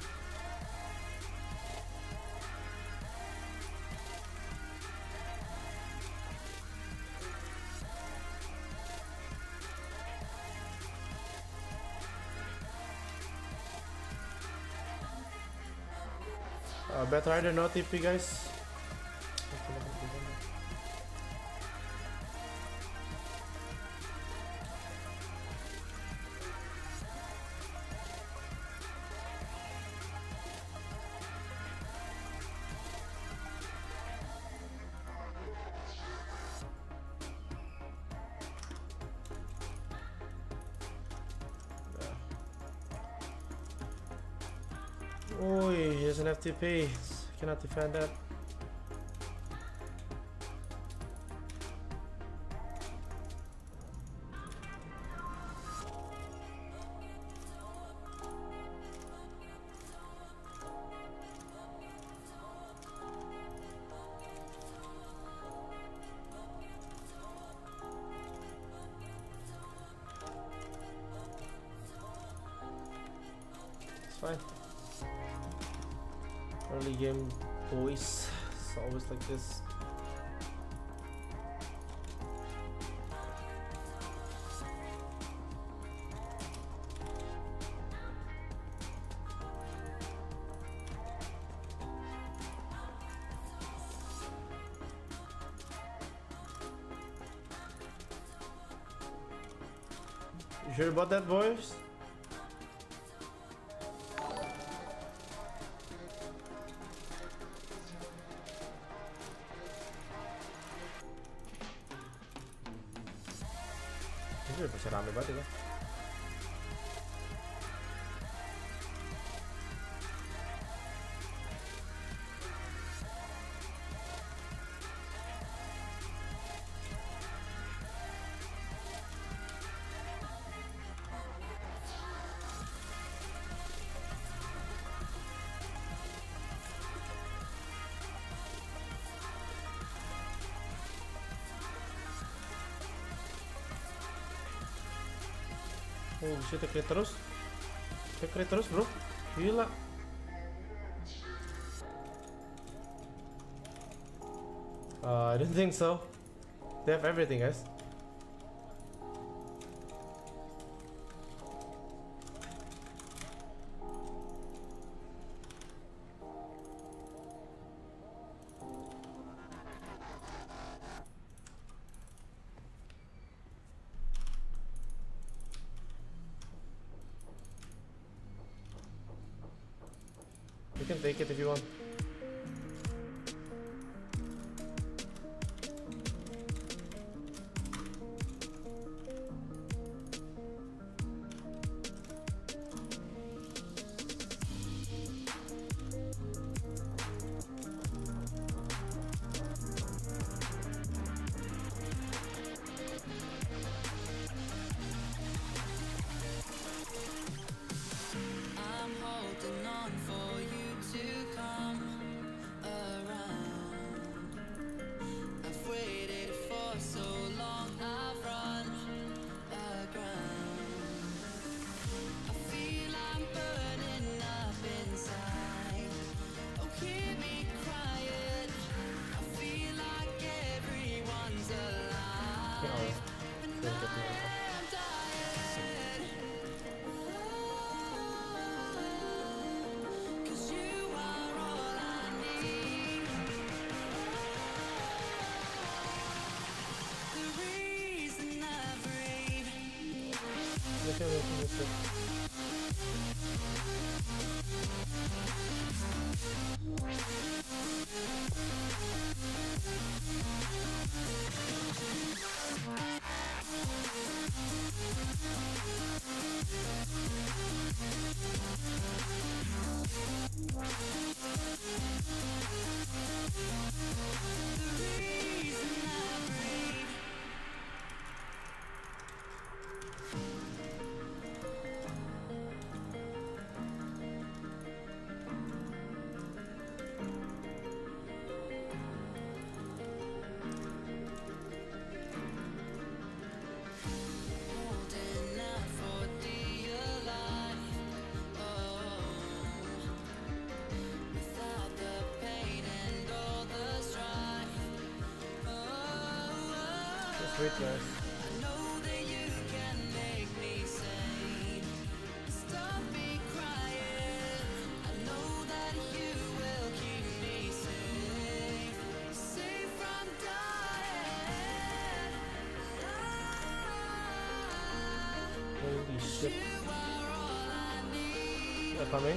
Uh, Batrider no T P, guys. Oh, he doesn't have T P. Cannot defend that. It's fine. Early game, boys. It's always like this. You sure about that, boys? Ini bisa rame banget ya. Oh shit, take terus. Take terus, bro. Gila. Uh, I don't think so. They have everything, guys. can take it if you want. I'm holding on for you to come around. I've waited for so long, I've run aground. I feel I'm burning up inside. Oh, hear me crying. I feel like everyone's alive. And I am dying. 'Cause you are all I need. The reason I breathe. Okay, okay, okay. Holding out for dear life. Oh, without the pain and all the strife. Oh, Just wait, guys. I know that you can make me sane. Stop me crying. I know that you will keep me safe, safe from dying. Holy shit. You are all I need. They're coming.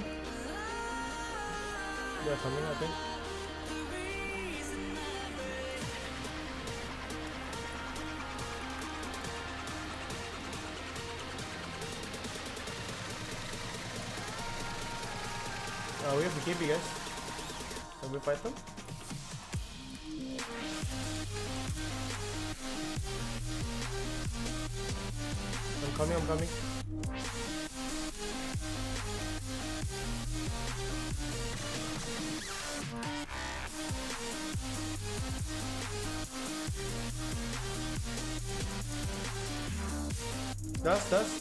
They're coming, I think. The reason I breathe. Uh, we have the K P, guys. Can we fight them? I'm coming, I'm coming. Dust, dust.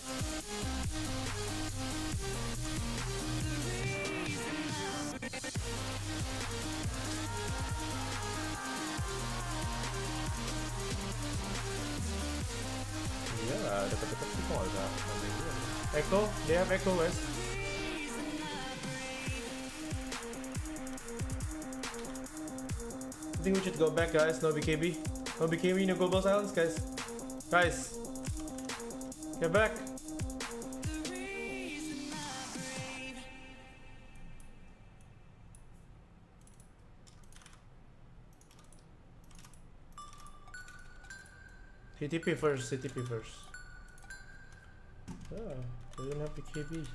Yeah, dekat-dekat sih kok ada. Echo, they have echo, guys. I think we should go back, guys. No B K B. No B K B, no global silence, guys. Guys, get back. C T P first, C T P first. Yeah, we don't have the K B.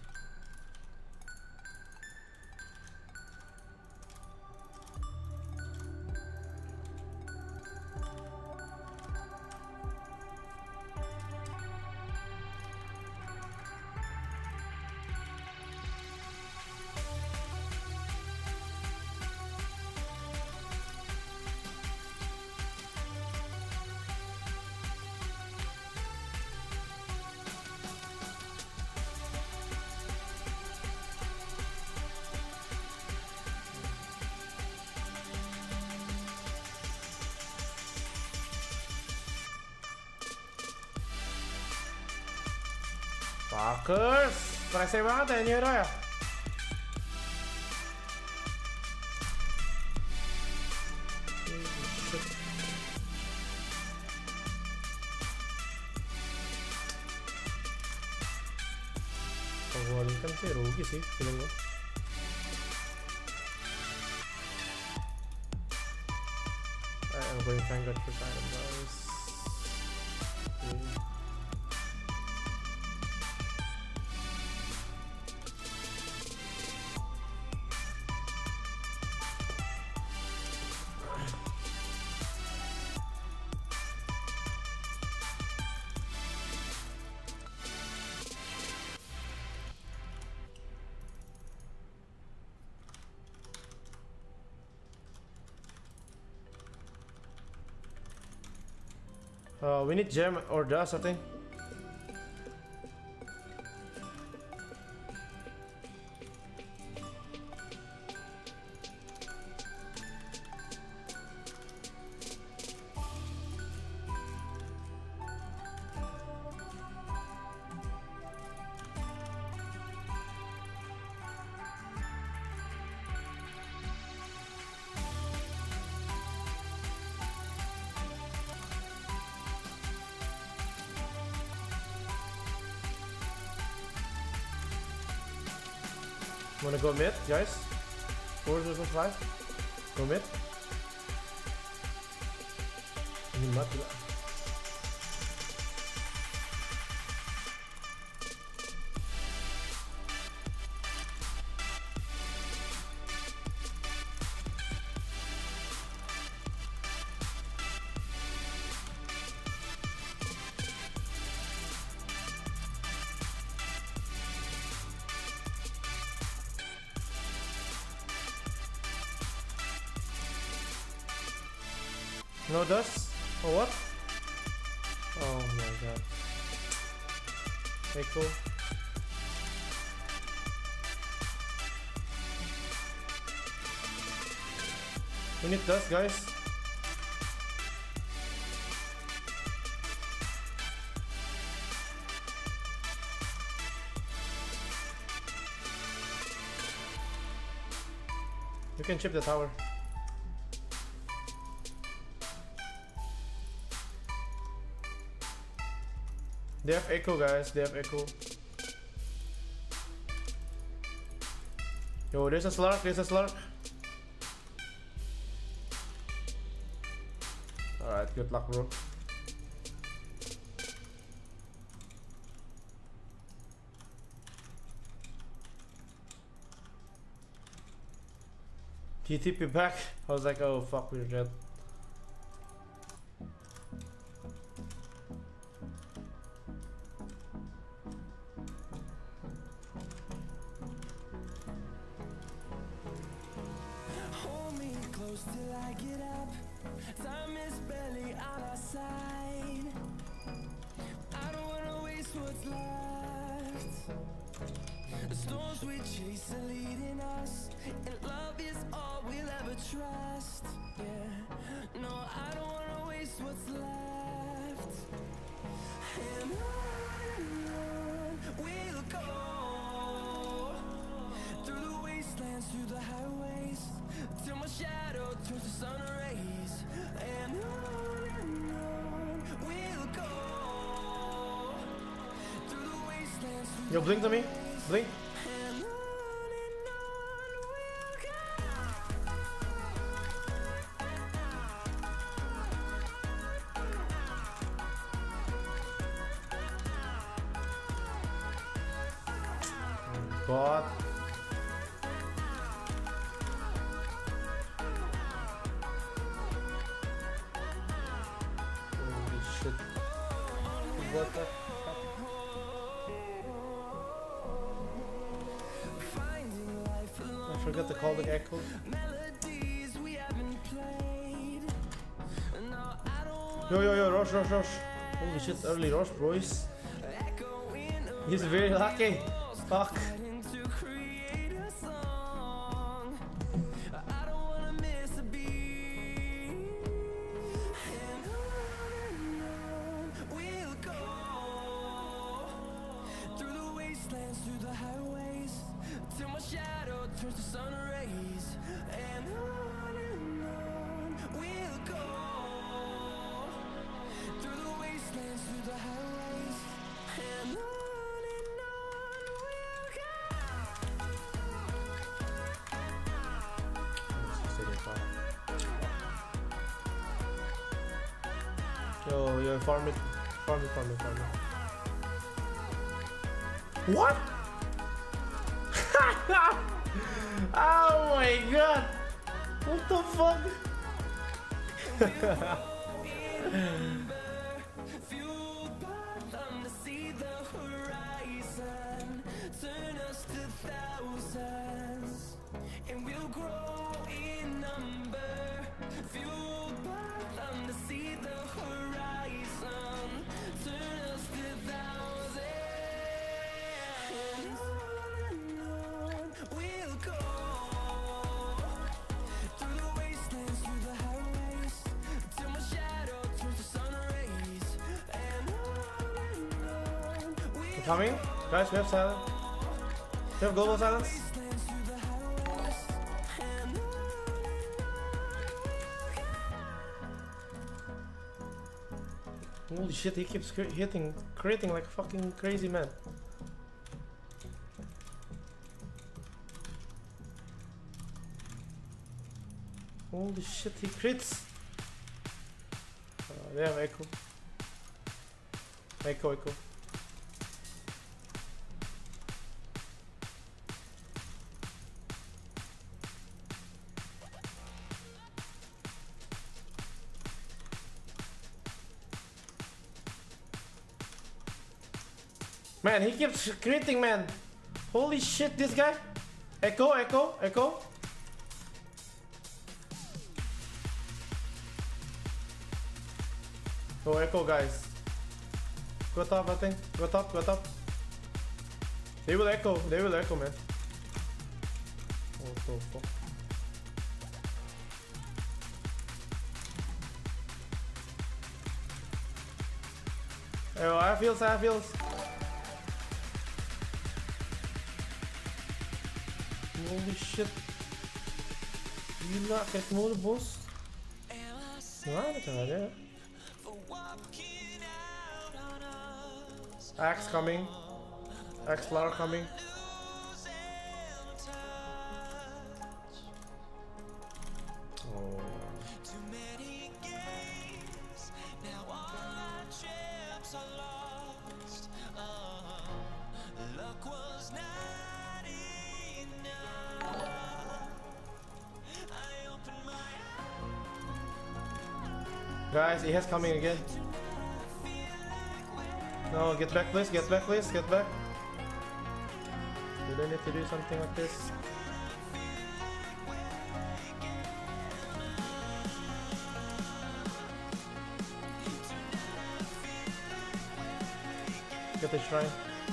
Fuckers, rese banget ya Nyero ya. Kalau gua kan sih rugi sih film gua. going Vanguard first item, guys. Okay. Uh, we need gem or dust, I think. Wanna go mid, guys? four zero five. Go mid. Ini mati lah. No dust? Or what? Oh my god. Echo. We need dust, guys. You can chip the tower. They have echo, guys. They have echo. Yo, there's a slurk. There's a slurk. Alright, good luck, bro. T T P back. I was like, oh fuck, we're dead. Till I get up, time is barely on our side. I don't wanna waste what's left. The storms we chase are leading us, and love is all we'll ever trust. Yeah, no, I don't wanna waste what's left. And on we'll go, through the wastelands, through the highways, till my shadow turns to sun rays. And on and on we'll go, through the wastelands, through Yo, blink to me. Blink. and on and on we'll go. God. Holy shit. What the fuck? Finding life along I forgot to call the echo. melodies we haven't played. No, I don't want Yo, yo, yo, Rosh, Rosh, Rosh. Holy shit, early Rosh, boys. echoing He's very lucky. Fuck. to create a song. I don't wanna miss a beat. And on and on we'll go, through the wastelands, through the highways, till my shadow turns to sun rays. And on and on we'll go, through the wastelands, through the highways, and on and on we'll go. Yo, yo, farm it. Farm it, farm it, farm it. What? Oh my god! What the fuck? Fueled by them to see the horizon, turn us to thousands, and we'll grow in number. Fueled by them to see the horizon, turn us to thousands, and on and on we'll go, through the wastelands, through the highways, till my shadow turns to sun rays, and on and on we'll Coming? Guys, we have silence. We have global silence. wastelands, through the highways, and on. Holy shit, he keeps cri- hitting, creating like a fucking crazy man. Holy shit, he crits. Uh, they have echo. Echo, echo. Man, he keeps critting, man. Holy shit, this guy. Echo, echo, echo. Go echo, guys. Go top, I think. Go top, go top. They will echo, they will echo, man. What the fuck? Yo, I feels, I feels. Holy shit. Gila, kayak mulu bos. Gimana caranya? Axe coming. Axe Lar coming. Oh. Guys, he has coming again. No, get back please, get back please, get back. You don't need to do something like this. Get the shrine.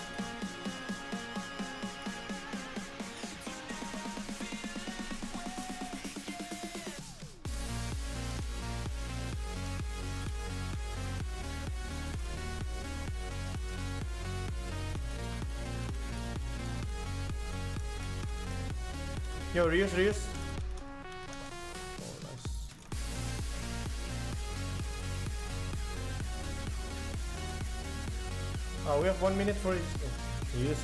Yo, reuse, reuse. Oh, nice. Oh, we have one minute for it. Oh, use.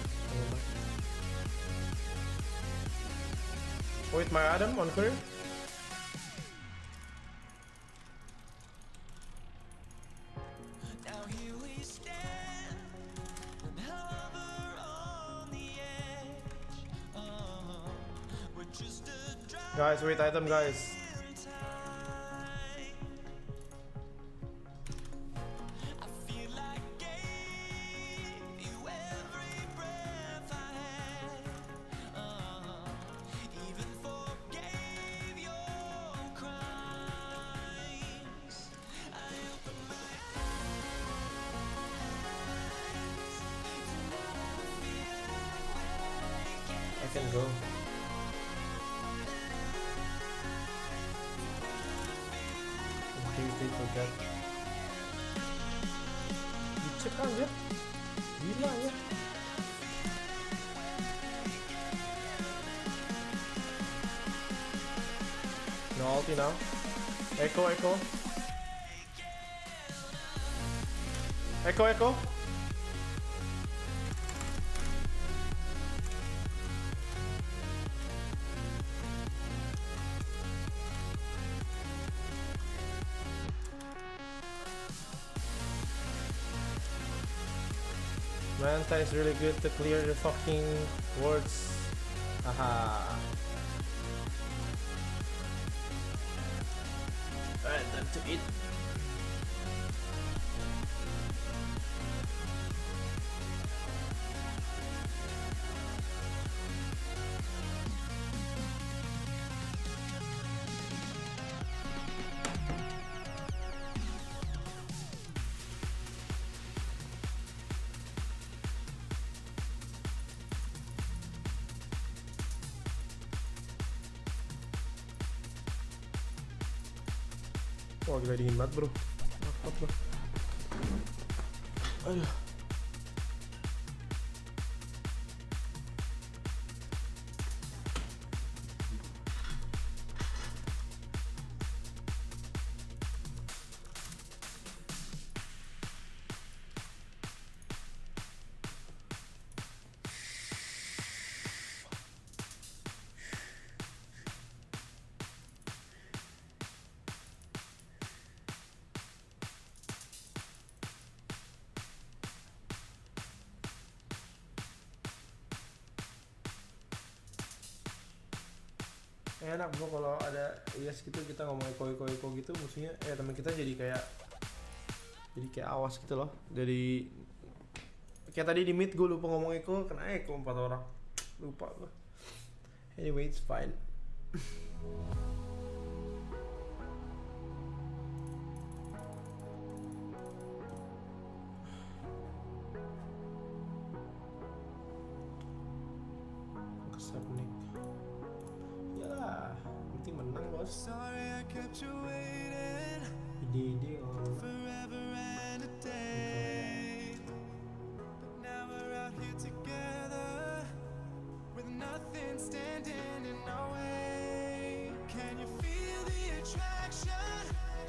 Oh, wait, my Adam on career. Guys, wait, item, guys. I can go. They forget. Dicek aja. Gila ya. No ulti now. Echo, echo. Echo, echo. Manta is really good to clear the fucking words. Haha. Alright, time to eat. Wah gila dingin banget bro. Apa bro? Aduh. Enak bro kalau ada yes gitu, kita ngomong eko eko eko gitu, musuhnya eh teman kita jadi kayak jadi kayak awas gitu loh. Jadi kayak tadi di mid gue lupa ngomong eko, kena eko empat orang, lupa gue. Anyway, it's fine. Kesap nih. Yalah, penting menang bos. Sorry I kept you waiting Ide ide oh. forever and a day. But now we're out here together with nothing standing in our way. Can you feel the attraction?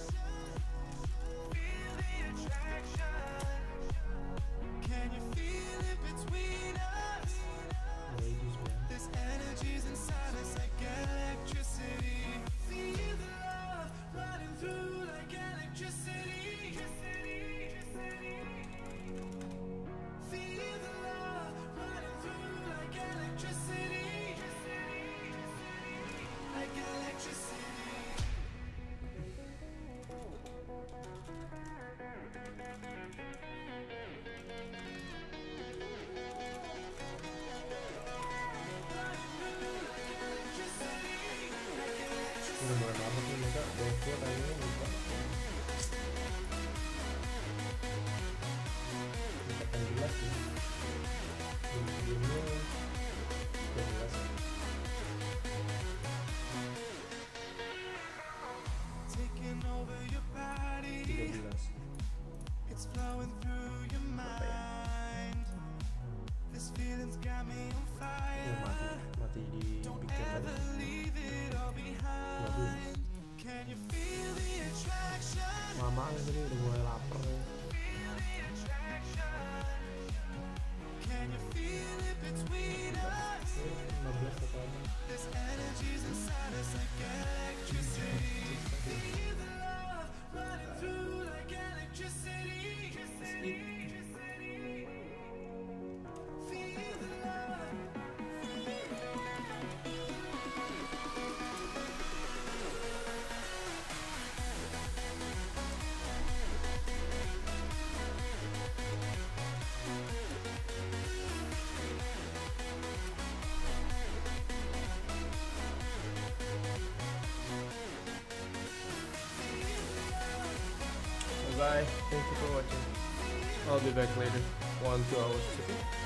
Feel the attraction. Can you feel it between us? Ladies man. This energy's inside us like electricity. Feel the love running through like electricity. Feel the love running through like electricity. Like electricity. Udah mulai lama sih mereka bawa gue kayaknya lupa. Bukan jelas sih. Ini udah jelas. Taking over your body. tiga belas. It's flowing through your mind. This feeling's got me on Ya mati, fire. mati di Don't big game ever tadi. leave it all behind. Can you feel the attraction? Lama kan tadi udah mulai lapar ya. Feel the attraction. Can you feel it between us? lima belas totalnya. This energy's inside us like electricity. Feel the love running through like electricity. Feel the love. Bye bye. Thank you for watching. I'll be back later. One, two hours. Okay?